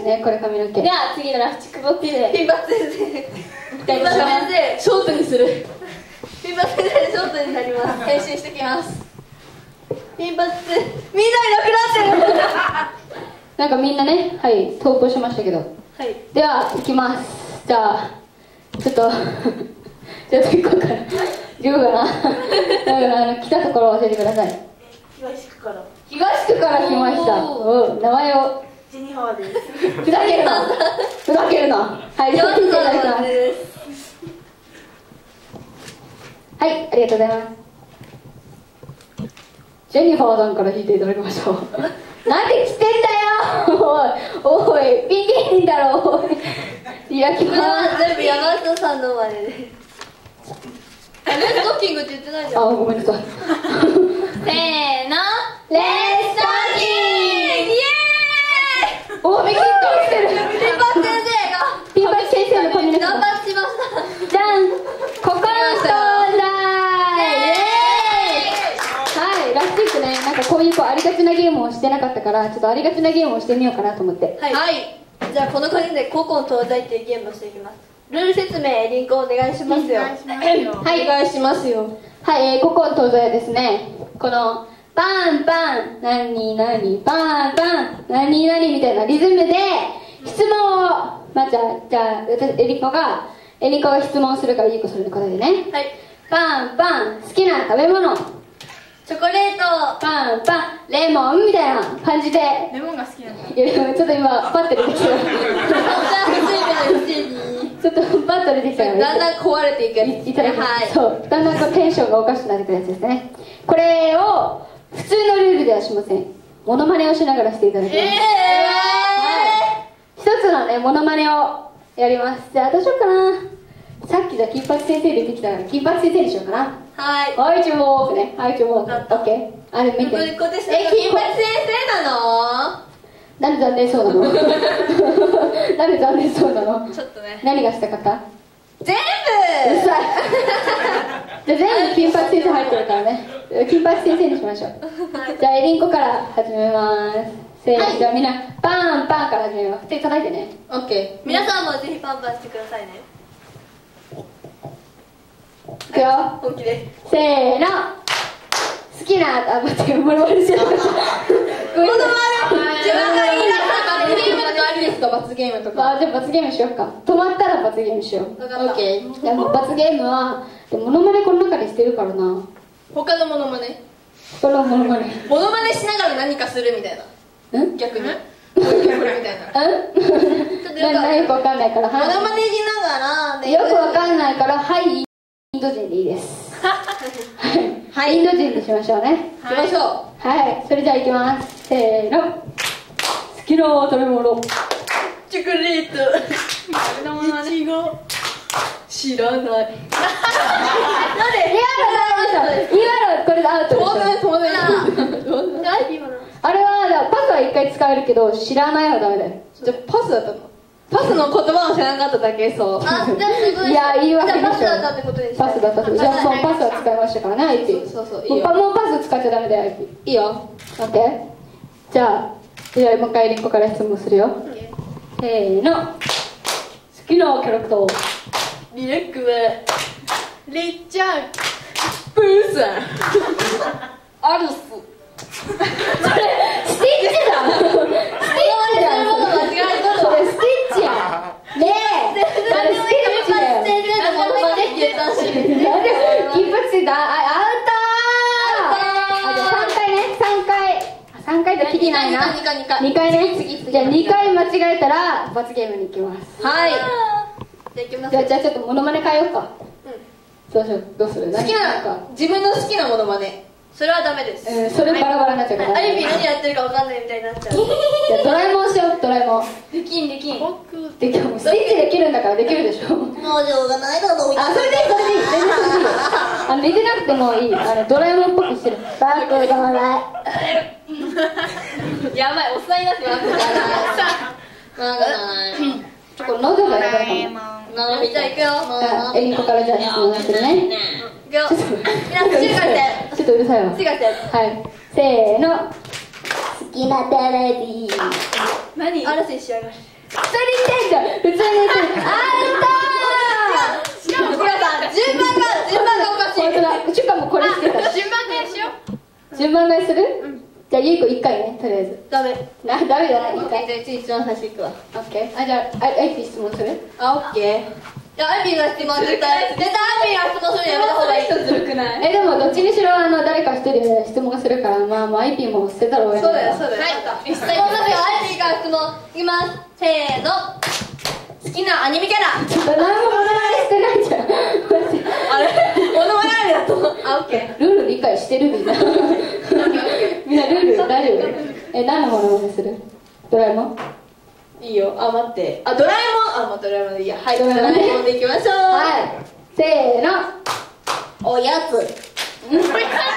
ね、これ髪の毛。 では次のラフチックボックスでピンバ先生ピンバ先生ショートにする。 ピンバ先生ショートになります変身してきます。 ピンバ先生みんないなくなってるなんかみんなね、はい、投稿しましたけど。 はいでは、行きます。じゃあ、ちょっと、じゃあ行こうかな。行こうかな。だから来たところを教えてください。 東区から東区から来ました。お名前を。 ジェニファーですふざけるな。ふざけるな。はい、じゃあ来ていただきます。はい、ありがとうございます。ジェニファーさんから弾いていただきましょう。なんで来てんだよ。おい、ピン芸人だろ。おい、開きこれまは全部山下さんの真似でレッドキングって言ってないじゃんあ、ごめんなさい。 せーのレッツトーキング。イエーイ。お、びっくりしてる。 ピンバ先生がピンバ先生の髪の毛。 頑張ってましたじゃん。ここのストーンだー。イエーイ。はい、ラスティックね、なんかこういうありがちなゲームをしてなかったから、ちょっとありがちなゲームをしてみようかなと思って。 はい、じゃあこの国で古今東西っていうゲームをしていきます。ルール説明リンクお願いしますよ。 はい、お願いしますよ。はい、古今東西はですね、このパンパン、何々、パンパン、何々みたいなリズムで質問を、まあ、じゃあエリコが質問するから、ゆうこそれに答えてね。 はい、 パンパン、好きな食べ物。 チョコレートパンパン、レモンみたいな感じで。 レモンが好きなんだ。 いや、ちょっと今、パッと出てきた。ちょっとパッと出てきたから。 だんだん壊れていくやつ。 いただきます。そう、だんだんこうテンションがおかしくなってくるやつですね。これを普通のルールではしません。モノマネをしながらしていただきます。はい、一つのねモノマネをやります。じゃあどうしようかな。さっきじゃ金八先生出てきたから金八先生にしようかな。 はい、 はい、注目ね。はい、注目。オッケー。あれ見て。 金八先生なの？ なんで残念そうなの？なんで残念そうなの？ ちょっとね何がしたかった？ 全部うるさい。じゃあ全部金八先生入ってるからね。金八先生にしましょう。じゃあエリンコから始めます。せーの、じゃあみんなパンパンから始めます。手叩いてね。 オッケ皆さんもぜひパンパンしてくださいね。 いくよ。 本気ですせーの。好きな、あ、待って、モノマネしちゃった。ごめんなさい。 自分が言い出したー。罰ゲームとかありですか？罰ゲームとか。 じゃあ罰ゲームしようか。止まったら罰ゲームしよう。 分かった。 オッケー。 いやもう罰ゲームはモノマネこの中でしてるからな。 他のモノマネ。 このモノマネ。 モノマネしながら何かするみたいな。逆に。これみたいな。 よくわかんないから。 モノマネしながら。 よくわかんないから、はい、インド人でいいです。はい、インド人にしましょうね。 行きましょう。 はい、それじゃあいきます。せーの。好きな食べ物。 チョコレートいちご知らない。なんで？ 今のこれでアウトでしょ。あれはパスは一回使えるけど知らないはダメだよ。 じゃあパスだったの？パスの言葉を知らなかっただけ。そう。 あ、じゃあすごい。 いや、言い訳でしょ。 パスだったってことでしょ。 パスだったって。じゃあそのパスは使いましたからね、相手。 そうそう、いいよ。 もうパス使っちゃダメだよ、相手。 いいよ。 オッケー。じゃあもう一回リンコから質問するよ。せーの。好きなキャラクター。 リレックはりっちゃん。プーさん。アルス。 スティッチだ。スティッチだ。それスティッチや。ねえ。あれスティッチだよ。 先生のモノマネって言ったし。 なんで金髪だ。アウトー。じゃあ3回ね。3回じゃきりないな。2回ね。じゃあ2回間違えたら罰ゲームに行きます。 はい。 じゃあちょっとモノマネ変えようか。どうする？ 好きな自分の好きなモノマネ。 それはダメです。 それバラバラになっちゃうから。 アリビ何やってるか分かんないみたいになっちゃう。 じゃあドラえもんしよう。ドラえもん。 できん。 できる。スティッチできるんだからできるでしょ。 もうしょうがないだろう。 あ、それでいい。全然寝てなくてもいい。ドラえもんっぽくしてる。バックドラやばい、おっさんになってますちょっと喉がやばいかも。 じゃあ行くよ。 エリンコからじゃあ質問するね。 いくよ。皆さん静かにして。 ちょっとうるさいわ。 静かにして。 はい。せーの。好きなテレビ。 何？嵐に仕上がる。 普通に言ってんじゃん。普通に言ってん。 しかもこれさ、順番がおかしい。 本当だ。しかもこれしてた。 順番でしよう。 順番買いする？じゃあゆいこ1回ね、とりあえず。 ダメ。 ダメじゃない、1回。 じゃあ一番最初いくわ。 オッケー。あ、じゃあ、アイピー質問する？ あ、オッケー。いや、アイピーが質問絶対アイピーが質問するのやめた方がいい。 人ずるくない？ でもどっちにしろ誰か一人で質問するから、まあアイピーも捨てたら終わり。 そうだよ、そうだよ。はい。質問ますよ、アイピーから質問いきます。せーの。好きなアニメキャラ。 何も物まねしてないじゃん。 あれモノマネあるやと。あ、オッケー。 ルール理解してるみんな。みんなルール大丈夫？何の物まねする？ドラえもん？ いいよ。あ、待って。あ、ドラえもん。あ、もうドラえもんでいいや。はい、ドラえもんでいきましょう。 はい。せーの。 おやつ。 おやつ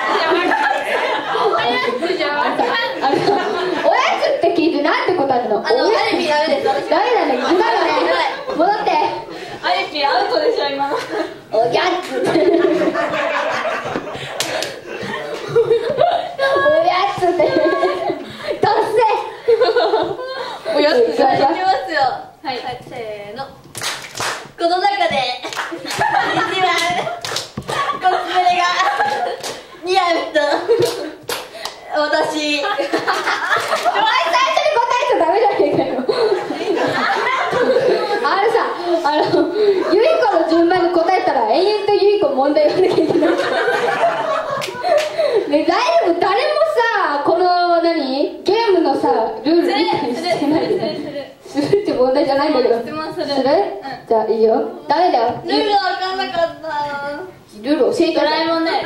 って聞いてなんて答えるの？ アイピーダメです。 ダメだね。戻って。 アイピーアウトでしょ今の。 おやつ。おやつって。どうせ。 おやつ。いきますよ。はい、せーの。この中で一番コスプレが似合う人、私。 最初に答えちゃダメじゃねえかよ。ゆいこの順番に答えたら延々とゆいこ問題言わなきゃいけない。ね、大丈夫？誰もさ、このゲームのさルール理解してないよね。するって問題じゃないんだけど。 質問する。 じゃあいいよ。ダメだよ。 ルールわかんなかった。 ルール教えて。 ドラえもんだよね。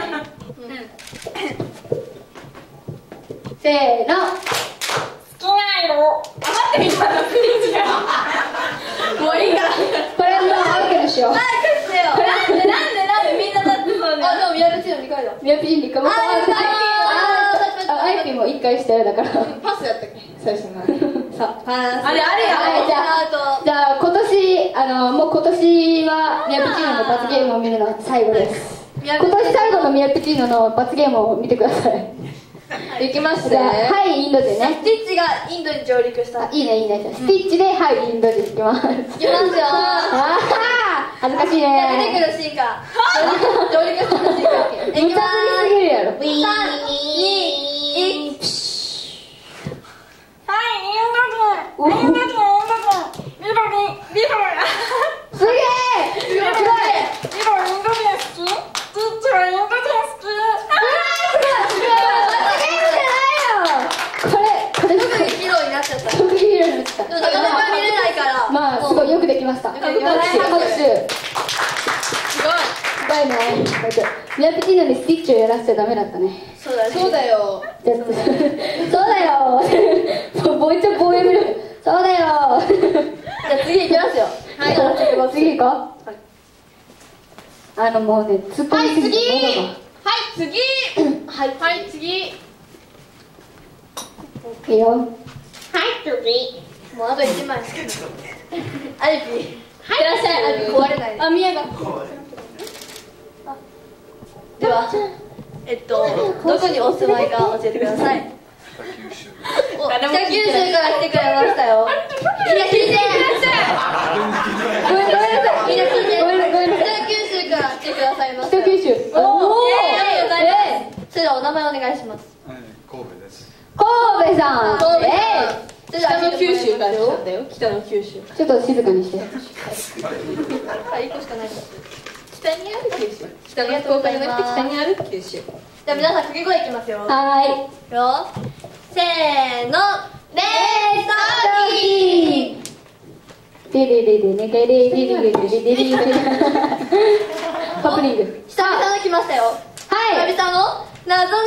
せーの。 好きな色。待ってみたらクイズが。 もういいから。 これはもうアウトでしょ。 早くしてよ。なんでみんなだってそうね。あ、でも宮口の2回だ。 ミヤピチン2回も。アイピーも1回したよだから。 パスやったっけ？ そうします。そう。 パス。あれはい、じゃあ今年もう今年はミヤピチーノの罰ゲームを見るのは最後です。今年最後のミヤピチーノの罰ゲームを見てください。 できましたじゃあね。 はい、インドでね。 スティッチがインドに上陸した。 いいねいいね。じゃあスティッチではい、インドで行きます。 いきますよ。 あー恥ずかしいね。 出てくるシーンか。上陸するシーンか。いきま無茶ぶりすぎるやろ。 す。3、2、1。 すげえ。すごい。 ヒーローになっちゃった。 特技ヒーローになっちゃった。 でもなかなか見れないから。 まあすごいよくできました。拍手。すごいね。ミヤピチーノにスティッチをやらせちゃダメだったね。 そうだよ。そうだよ。 そうだよ。もう一度棒読みる。そうだよ。 じゃあ次行きますよ。はい。 次行こう。もうね、突っ込みすぎて喉が。 はい、次。 いいよ。 もうあと1枚しかない。アイピー。いらっしゃい。アイピー壊れないで。 あ、宮が。 では、どこにお住まいか教えてください。北九州から来てくれましたよ。みんな聞いて。ごめんなさい。みんな聞いて。北九州から来てくださいました。 北九州。おお。 それではお名前お願いします。 神戸です。 神戸さん。 それでは北の九州から来たんだよ。北の九州。 ちょっと静かにして。 1個しかない。 北にある九州。北の福岡じゃなくて北にある九州。 じゃあ皆さん掛け声いきますよ。 はーい。 よ。せーの。レースででででねででででででででハプニング。 久々の来ましたよ。 はい。 久々のなぞなぞ。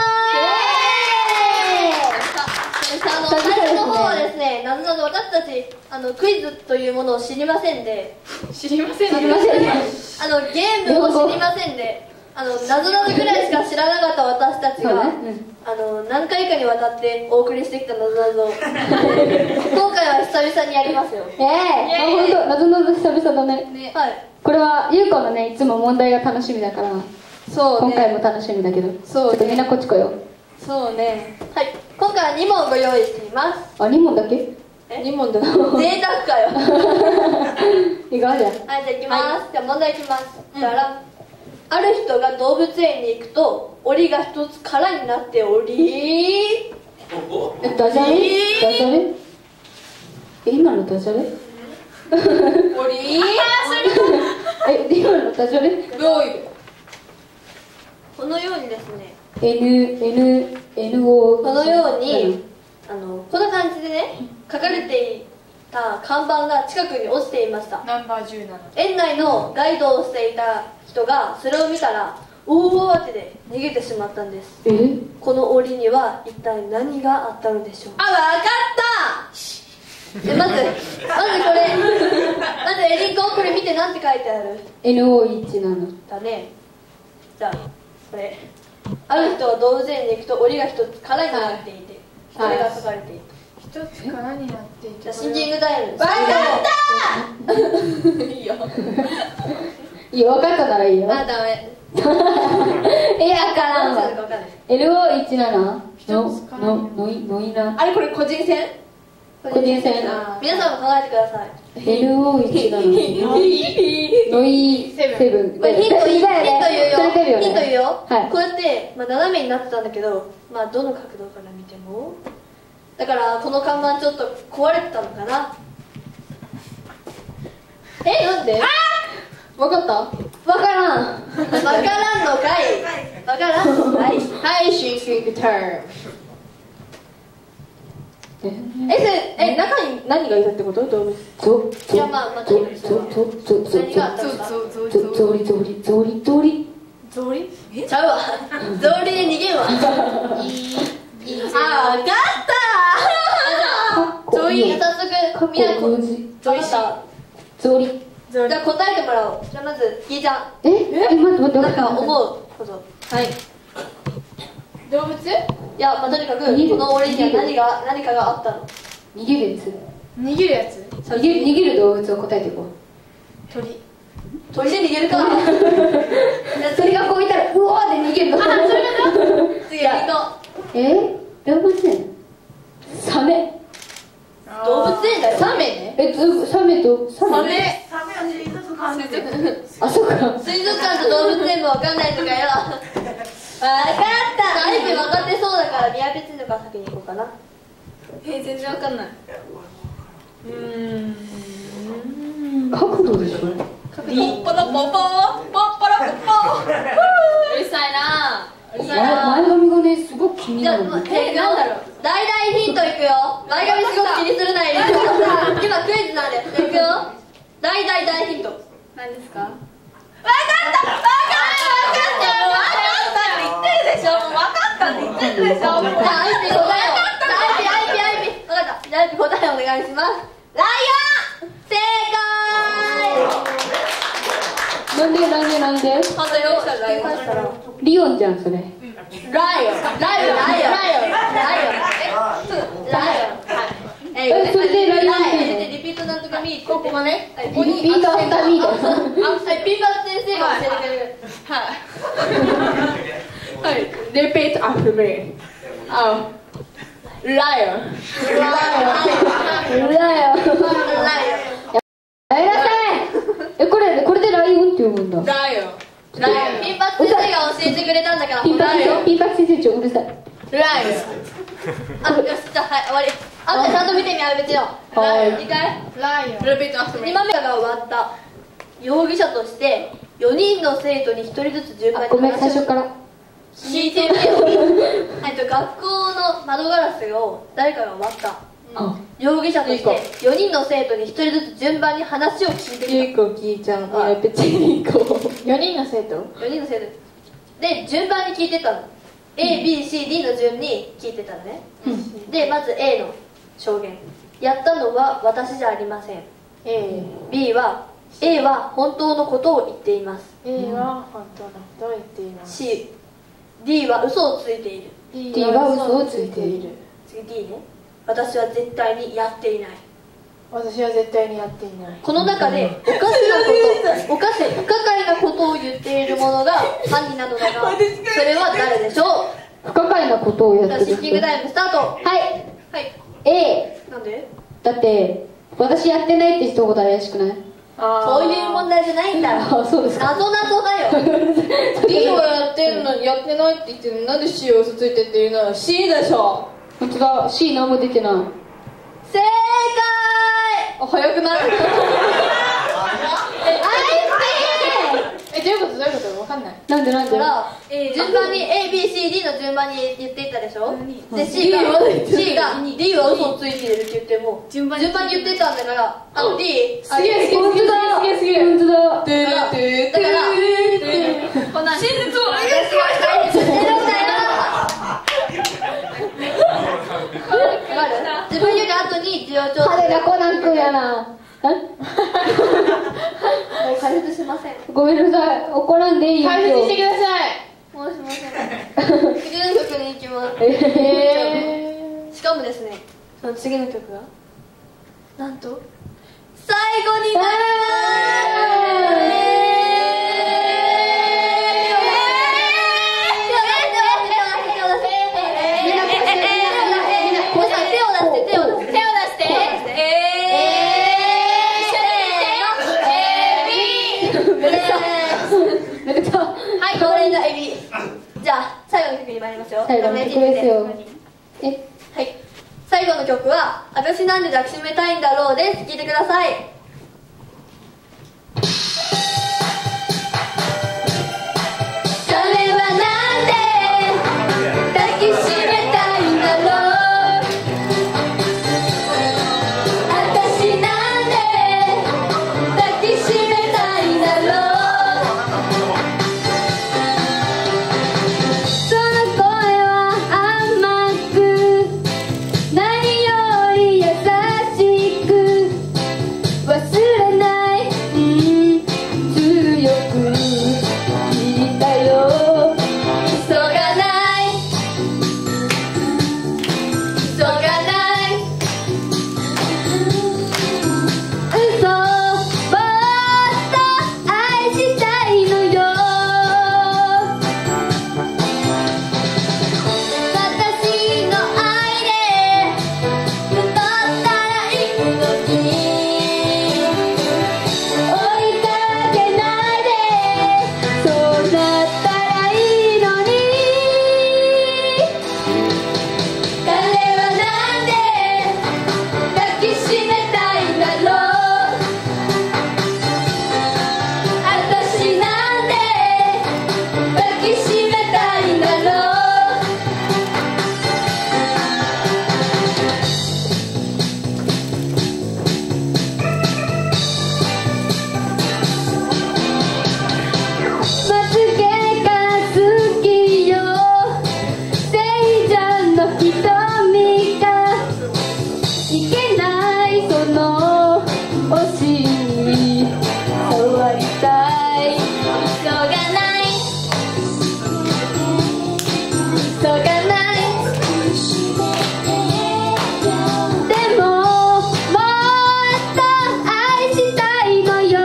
最初の方はですね、なぞなぞ私たちクイズというものを知りませんで、 知りませんね。 ゲームを知りませんで、なぞなぞぐらいしか知らなかった私たちが、何回かにわたってお送りしてきたなぞなぞ今回は久々にやりますよ。 本当なぞなぞ久々だね。 はい。 これはゆうこのねいつも問題が楽しみだから、 そうね。 今回も楽しみだけど、 そうね。 ちょっとみんなこっち来よう。 そうね。はい。今回は2問ご用意しています。 あ、2問だけ？ 2問だな。 贅沢かよ。 いかがじゃん。 はい、じゃあ行きます。じゃあ問題いきます。だからある人が動物園に行くと檻が一つ空になっており、 ダジャレ？ダジャレ？今のダジャレ？ おり今のダジャレ？ どういう？ このようにですね、 NO このようにこんな感じでね書かれていた看板が近くに落ちていました。 ナンバー17。 園内のガイドをしていた人がそれを見たら大慌てで逃げてしまったんです。この檻には一体何があったのでしょう。 あ、わかった。 まずこれまずエリンコこれ見て何て書いてある？ NO17 だね。じゃあこれある人は動物園に行くと檻が一つ空になっていて、それが書かれていた。 一つ空になっていて。 じゃあシンキングタイム。 わかったー。いいよ。 いや、分かったならいいよ。 あ、ダメ。 わからんわ。 どっちなのか分かんない。 LO17 のいな。 あれこれ個人戦？ 個人戦。 皆さんも考えてください。 LO17 のい7。 これヒント言うよ。ヒント言うよ。 はい。 こうやって、斜めになってたんだけど、どの角度から見てもだからこの看板ちょっと壊れてたのかな。 なんで？わかった？ わからん。 わからんのかい。わからんのかい。 はい、シンキングタイム。中に何がいたってこと？動物。 いやまあ何があったのか。 ゾリちゃうわ。ゾウリで逃げんわ。 あ、わかった。 早速みなこゾリ。 じゃあ答えてもらおう。じゃあまずギーちゃん。 待ってなんか思うこと。 はい。動物？ いやとにかくこの檻には何かがあったの。 逃げるやつ。 逃げるやつ？ 逃げる動物を答えていこう。 鳥で逃げるか。 鳥がこういたらうわーで逃げるの。 次やりと。 動物園。サメ。 動物園だよ。 サメね。 サメとサメ。 あ、そうか。 水族館と動物園もわかんないとかよ。わかった。だいぶ分かってそうだから宮別のから先に行こうかな。 全然わかんない。 角度でしょ。 ポッポロポポポッポロポポ。うるさいな。 前髪がねすごく気になる。 なんだろう。大々ヒントいくよ。前髪すごく気にするなよ。今クイズなんで。いくよ。大ヒント。 何ですか？ 分かったって言ってるでしょ。じゃあアイピ答えを。分かった。じゃあアイピ答えお願いします。ライオン。正解。 なんで？ 本当よ。 リオンじゃんそれ。 ライオン。 それでライオンってリピートなんとかミー。 ここがね。 リピートアフターミート。 ピンバス先生が教えてくれる。 はい。Repeat after me. Lion. やめなさい。これでライオンって読むんだ。 Lion. ピンバス先生が教えてくれたんだから。 ピンバス先生ちょうるさい。 Lion. よし、じゃあはい終わり。あとちゃんと見てみよう別よ。2回。 Lion. Repeat after me. 2番目が終わった。容疑者として4人の生徒に1人ずつ順番にごめん最初から。 聞いてみよう。学校の窓ガラスを誰かが割った。容疑者として4人の生徒に1人ずつ順番に話を聞いてみた。 キーコキーちゃんペチリコ。 4人の生徒 4人の生徒で順番に聞いてたの。ABCD の順に聞いてたのね。でまず A の証言。やったのは私じゃありません。 B は A は本当のことを言っています。 A は本当のことを言っています。 D は嘘をついている。 D は嘘をついている。 次 D ね。私は絶対にやっていない。 私は絶対にやっていない。 この中で不可解なことを言っているものが犯人なのだが、それは誰でしょう。 不可解なことをやってる人。 シンキングタイムスタート。 はい。 はい。 A。 なんで？ だって私やってないって一言怪しくない？ そういう問題じゃないんだろ。 あ、そうですか。 謎々だよ。 D はやってんのにやってないって言ってるのになんで C を嘘ついてっていうのは C でしょ。 本当だ、 C 何も出てない。 正解。 あ、早くない？どういうことどういうことわかんない。 なんでなんで？ だから順番に ABCD の順番に言っていったでしょ。で C が D は嘘をついているって言っても順番に言ってたんだから、D すげえすげえ本当だ、 すげえすげえ。 本当だ。 だからこんな真実を私は帰ってるんだよ。わかる？自分より後に授業調彼がコナン君やな。 もう解説しません。 ごめんなさい、怒らんでいいよ。 解説してください。 もうしません。次の曲に行きます。しかもですね、その次の曲がなんと最後になります。はい、これのエビ。じゃあ最後の曲に参りますよ。 最後の曲ですよ。 はい、最後の曲は「私なんで抱きしめたいんだろう」です。聴いてください。彼はなんで抱きしめたいんだろう。私なんで抱きしめたいんだろう。その声は甘く何より優しく忘れない、強く聞いたよ。急がない急がない嘘もっと愛したいのよ。私の愛で太ったらいいのに追いかけないでそうなったらいいのに。彼はなんで抱きしめたいんだろう。私なんで抱きしめたいんだろう。まつげが好きよ。せいちゃんの瞳がいけないそのお尻に触りたい。急がない急がないでももっと愛したいのよ。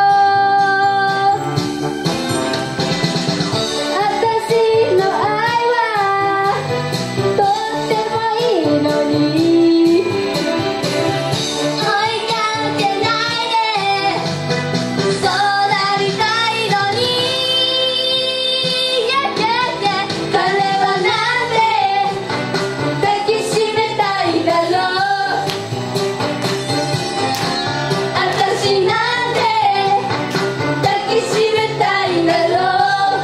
私の愛はとってもいいのに追いかけないでそうなりたいのに。彼はなんで抱きしめたいんだろう。私なんで抱きしめたいんだろう。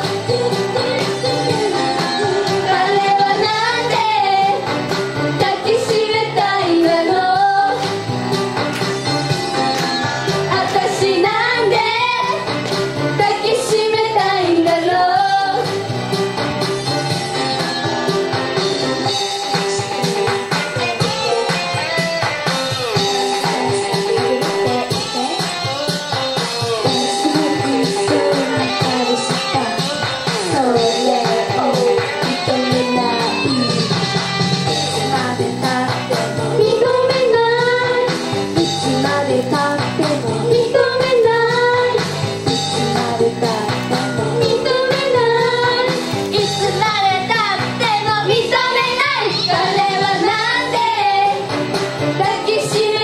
彼はなんで抱きしめたいんだろう。私なんで抱きしめたいんだろう。抱きしめ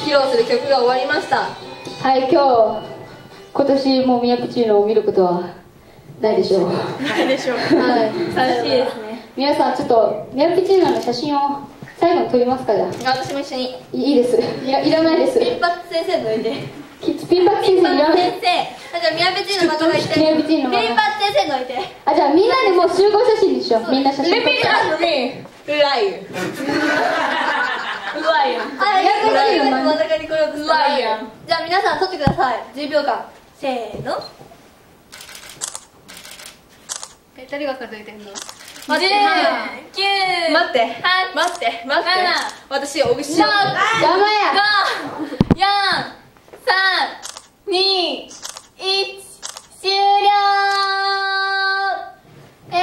披露する曲が終わりました。 はい、今年もミヤプチーノを見ることはないでしょう。 ないでしょう。 はい、 寂しいですね。 皆さんちょっとミヤプチーノの写真を最後に撮りますか。じゃあ私も一緒に。 いいです。いらないです。 ピンパツ先生のいて。 ピンパツ先生いらない。 先生。じゃあミヤペチーノまたがいて。 ミヤペチーノピンパツ先生のいて。 あ、じゃあみんなでもう集合写真にしよう。みんな写真。 Repeat after me. Liar. Liar. あ、ミヤペチーノ真ん中に来ようとした。 Liar. じゃあ皆さん撮ってください。10秒間。せーの。誰が数えてんの？ 待って。9。待って。待って。私、おぐしよう。 邪魔や。 5、4、3、2、1、終了。はい、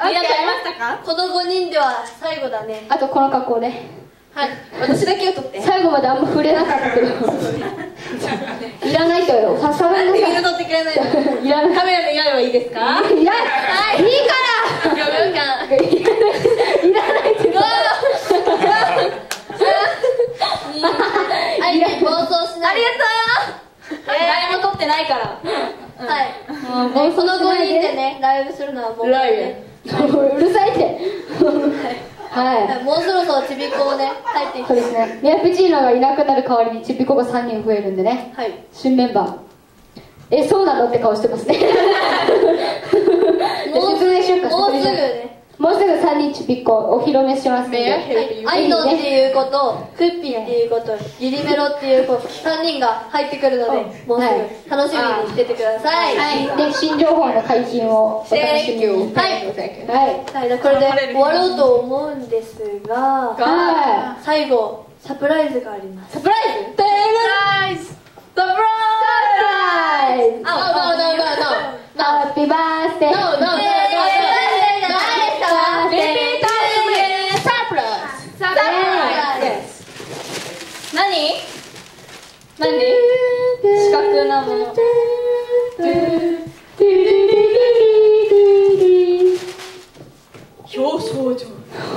みんな撮りましたか？ この5人では最後だね。 あとこの格好で。 はい、私だけを撮って。 最後まであんま触れなかったけど。いらないとよ。ささがみんな撮ってくれないの？ いらない。 カメラの以外はいいですか？ いらない。いいから。 5秒間。 いらないけど。 はい、暴走しない。 ありがとう。誰も撮ってないから。 はい。この5人でね、ライブするのはもうね。 うるさいって。はい。 もうそろそろちびっこをね、入っていきそうですね。ミヤペチーノがいなくなる代わりにちびっこが3人増えるんでね。 はい。 新メンバー。そうなのって顔してますね。説明しようか。 もうすぐね。 もうすぐ3人ちびっこお披露目しますので。 アイノっていう子とクッピーっていう子とゆりメロっていう子3人が入ってくるので、もうすぐ楽しみにしててください。 はい。で、新情報の解禁をお楽しみに。 はい。はい。これで終わろうと思うんですが、 はい。 最後サプライズがあります。 サプライズ。サプライズ。 ハッピーバースデー。 何四角なもの。表彰状。 雰囲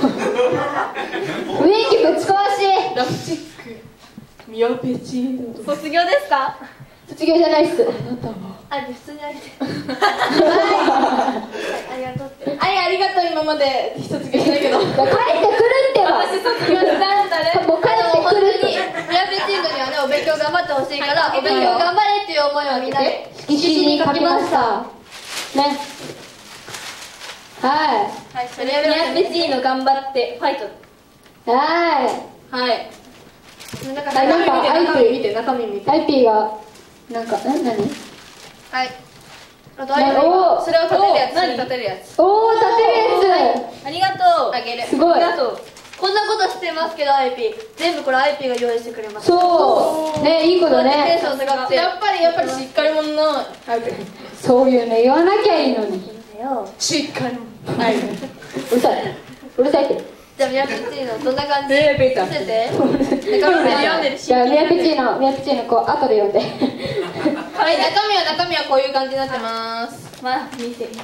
気ぶち壊し。 ラフチック。ミヤペチーノ。卒業ですか？ 卒業じゃないっす。 あ、普通にあげて。ありがとうって。 ありがとう。今まで卒業しないけど。 帰ってくるってば。 私卒業したんだね。 もう帰ってくるって。 ミヤペチーノにはね、お勉強頑張ってほしいから、お勉強頑張れっていう思いをみんなで色紙に書きました。ね。はミヤペチーノ頑張ってファイト。 い。はい。 はい。 中身見て。 アイピーがなんか何？ はい。 それを立てるやつ。何立てるやつ？ おお、立てるやありがとう。 あげる。 つ。すごい。 こんなことしてますけど、アイピー全部これアイピーが用意してくれました。 そうね、いいことテンねシ。ョン下がって。 やっぱりしっかり者のそういうの言わなきゃいいのに。 しっかり者。はい。 うるさい。うるさいって。 じゃあミヤペチーノどんな感じ？ ねえ、ペーター。 見せて。 読んでるし。 じゃあミヤペチーノこう後で読んで。 はい、中身はこういう感じになってます。まあ、見て。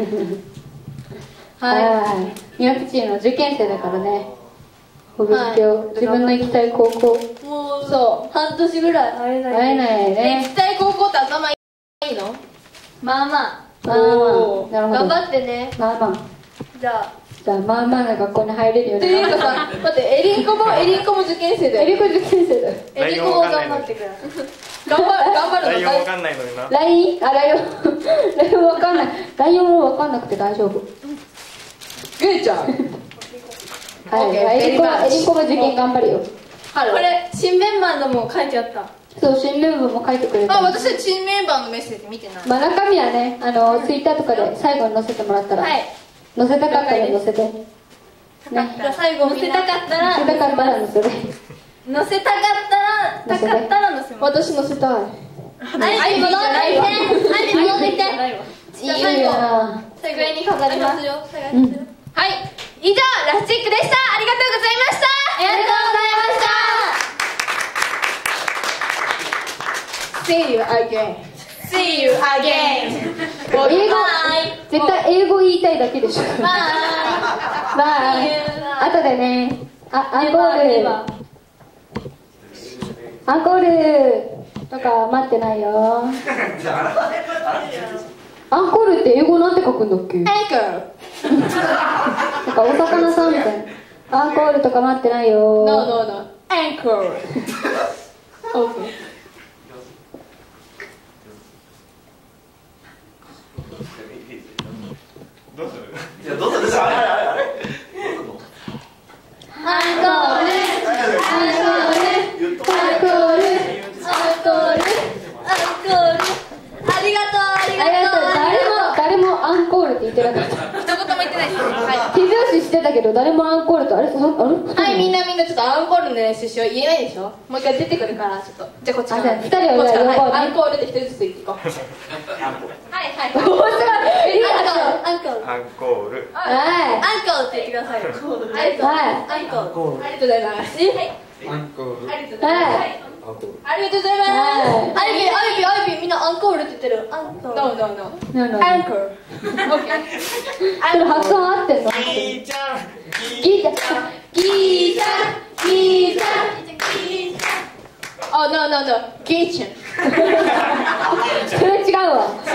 はい。ミヤペチーノ受験生だからね。お勉強、自分の行きたい高校。 もうそう半年ぐらい会えない。 会えない行ね。 きたい高校って頭いいの？まあまあ。 まあまあ、なるほど。 頑張ってね。 まあまあ。 じゃあ。 じゃあまあまあな学校に入れるようっていうかさ、待って、エリンコも受験生だよ。 エリコ受験生だよ。 エリコも頑張ってください。 頑張るの。 内容わかんないのにな。 ラインわかんない。ラインもわかんなくて大丈夫。 グーちゃん。 はい、エリコも受験頑張るよ。 これ、新メンバーのも書いてあった。 そう、新メンバーも書いてくれた。 あ、私は新メンバーのメッセージ見てない。 まあ中身はね、ツイッターとかで最後に載せてもらったら。 はい。 載せたかったら載せて。ね。 じゃあ最後載せたかったら、 載せたかったら載せて。 載せたかったら載せます。私載せたい。 はい、戻ってきて。じゃあ最後机に飾りますよ。はい、以上ラフチックでした。ありがとうございました。 ありがとうございました。 See you again. See you again. 絶対英語言いたいだけでしょ。 バイ。 バイ。後でね。アンコール。 アンコールとか待ってないよ。アンコールって英語なんて書くんだっけ？ アンコール。 なんかお魚さんみたいな。アンコールとか待ってないよ。 No, no, no. アンコール。OK。 どうする？ いや、どうぞです。あれ。 アンコール、アンコール、アンコール、 ありがとうありありがとう。 がとう。 誰もアンコールって言ってなかった。 一言も言ってないです。は手拍子してたけど誰もアンコールとあれい。はい、みんなちょっとアンコールの練習しよう。言えないでしょ。もう一回出てくるから、ちょっと。じゃあこっちから。 あ、じゃあ二人はこっちから。 呼ぼうねはい、アンコールで一人ずつ言っていこう。はいはい。 面白い。 アンコールアンコール。 はアンコールって言ってください。 ありがとう。 い。はい。 アンコールありがとうございます。はい。 アンコール。 ありがとうございます。 はい。 ありがとうございます。 アイビーみんなアンコールって言ってる。アンコール No, no, no. なんだアンコール。OK。 それ発音合ってんの？ ギーちゃん。 ギーちゃん、ギーちゃん、ギーちゃん。 Oh, no, no, no. ギーちゃん。 それ違うわ。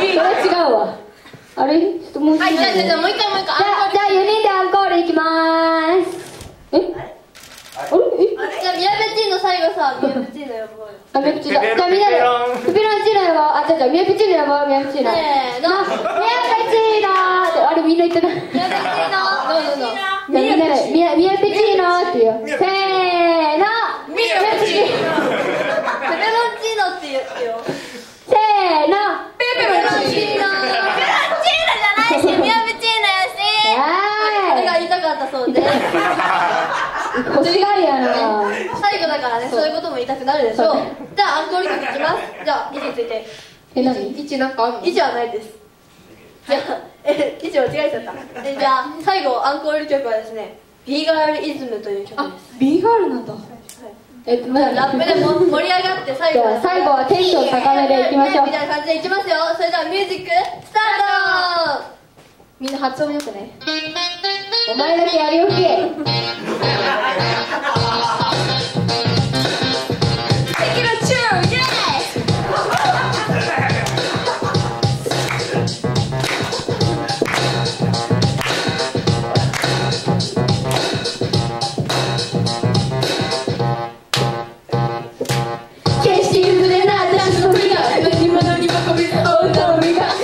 あれ？ちょっともう一回。 はい、じゃあもう一回。 じゃあ4人でアンコールいきまーす。え？あれ？ じゃあミヤベチーノ最後さ、ミヤベチーノ呼ぼうよ。 あ、ミヤプチーノ。じゃあみんなでペペロンチーノ呼ぼう。あ、じゃあミヤプチーノ呼ぼう。ミヤプチーノ。 せーの。 ミヤプチーノってあれみんな言ってた。 ミヤベチーノ。 じゃあみんなでミヤペチーノって言うよ。せーの。 ミヤペチーノ。 ペペロンチーノって言ってよ。 せーの。 ペペロンチーノ。 ペペロンチーノじゃないし、ミヤベチーノやし。これがは言いたかったそうで。 ーい。欲しがりやな。 最後だからね、そういうことも言いたくなるでしょう。じゃあアンコール曲いきます。じゃあ位置について。 え、何？ 位置なんかあんの？ 位置はないです。じゃあ位置間違えちゃった。じゃあ最後アンコール曲はですね、ビーガールイズムという曲です。 ビーガールなんだ。 ラップでも盛り上がって最後じゃあ最後はテンション高めでいきましょうみたいな感じでいきますよ。それではミュージックスタート。 みんな発音よくね。 お前だけやりおき。決して譲れないダンスの身が何者にもこびる女の身がだ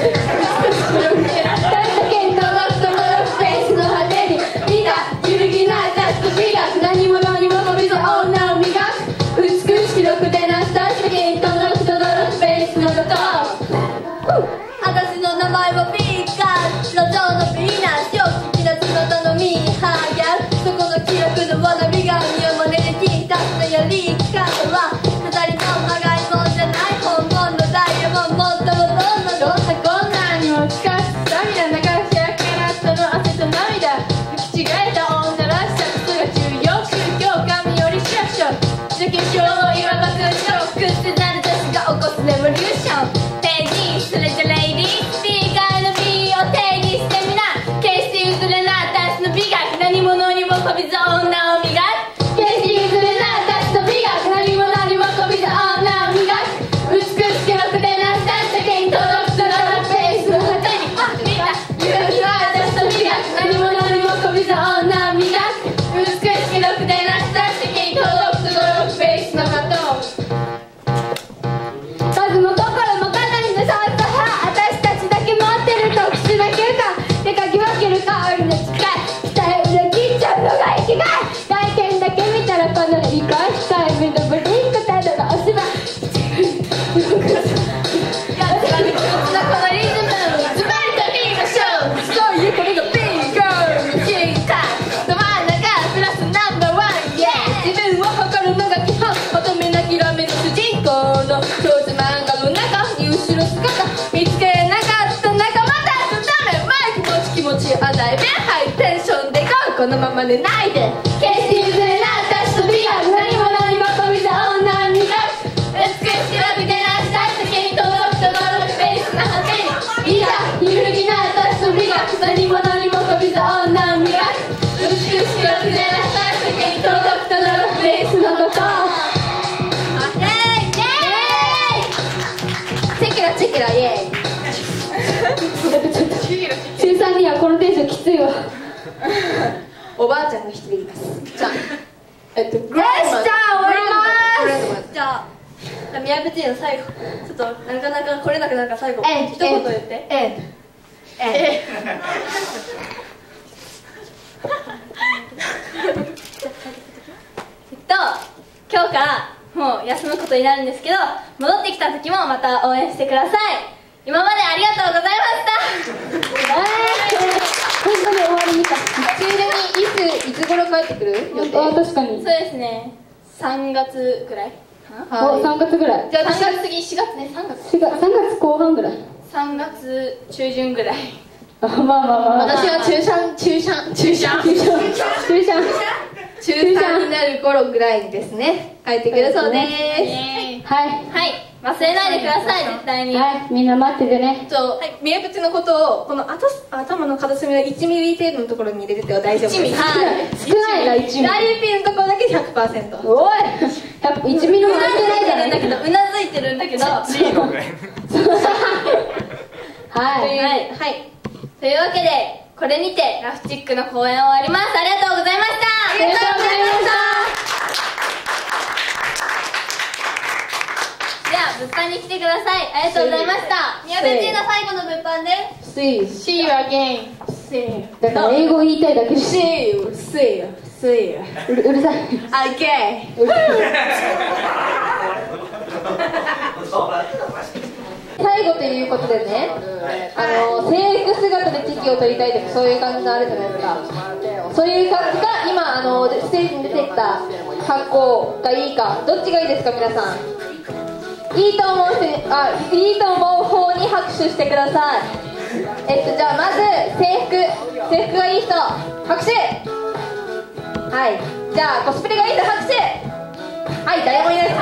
けのロットのフェイスの果てに見た揺るぎないダンスの身が何者にもこびる女を磨く美しきろくでなした先に届くフェイスのこと私の名前はビーガー路上のヴィーナスよ聞き出すのとのミーハーギャルそこの記録のわなびが身をまねで聞いたのやり方は二人のまがいもんじゃない本物のダイヤモンドもっともどんなどんなこんなにもしかし涙流しやからその汗と涙履き違えた女らしさそれが重要宗教神よりシャクション受験証の岩場くんショックってなる私が起こすレボリューションページそれじゃレイディースピーカーの B を定義してみな決して譲れないダンスの美学何者にもこびず女を磨く決して譲れないダンスの美学何者にもこびず女を磨く美しきろくでなした世間に届くそのフェイスの果てに見た揺るぎないダンスの美学何者にもこびず女を磨く美しきろくでなした世間に届くそのフェイスのこと数も心もかなりの差は私たちだけ持ってる特殊な空間でかき分ける香りの近い期待裏切っちゃうのが生きがい外見だけ見たらこの理解控えめのブリンクただのお芝居このリズムをズバリと言いましょうそういうこれがビーガールの進化ど真ん中プラスナンバーワン、yeah! 自分を誇るのが基本乙女なきラメの主人公の少女漫画の中に後ろ姿見つけなかった仲間たちのため前気持ち与えてハイテンションでいこうこのまま寝ないで決して譲れない私と美学何者にもこびた女を磨く美しきわけでなした世間に届くフェイスの果てにいざ揺るぎない私と美学何者にもこびた女を磨く美しきわけでなした世間に届くフェイスのことおばあちゃんが一人います。じゃあよし、じゃあ終わります。 じゃあ宮部 T の最後、ちょっとなかなか来れなくなるから最後一言言って。 今日からもう休むことになるんですけど、戻ってきた時もまた応援してください。今までありがとうございました。 本当に終わりにか。ついでにいつ頃帰ってくる予定？あ、確かに。 そうですね、3月ぐらい。 3月ぐらい。 じゃあ3月次、4月ね、3 月後半ぐらい。 3月中旬ぐらい。 まあまあまあ、 私は中3になる頃ぐらいですね、帰ってくるそうです。 はいはい、忘れないでください、絶対に。 はい、みんな待っててね。 宮淵のことをこの頭の片隅の1ミリ程度のところに入れてては大丈夫です。 少ないな、1ミリ。 大指ピンのところだけ 100%。 おい1ミリも入ってないじゃない。 うなずいてるんだけど。 チーノぐらい。 はい 。というわけで、これにてラフチックの公演を終わります。ありがとうございました。 ありがとうございました。 じゃあ物販に来てください。ありがとうございました。宮部 T の最後の物販で See you again. See you. だから英語言いたいだけで See you. See you. See you. うるさい。 Okay. 最後ということでね、制服姿で危機を取りたいとかそういう感じのあるじゃないですか。そういう感じか、今ステージに出てきた格好がいいか、どっちがいいですか皆さん。いいと思う方に拍手してください。じゃあまず制服がいい人拍手。はい、じゃあコスプレがいい人拍手。はい、誰もいないです。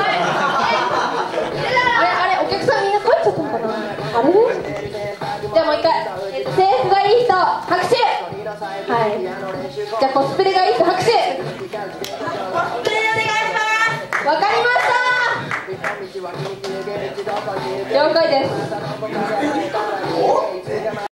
あれお客さんみんな帰っちゃったのかな。あれじゃあもう一回、制服がいい人拍手。はい、じゃあコスプレがいい人拍手。コスプレでお願いします。わかりました。了解です。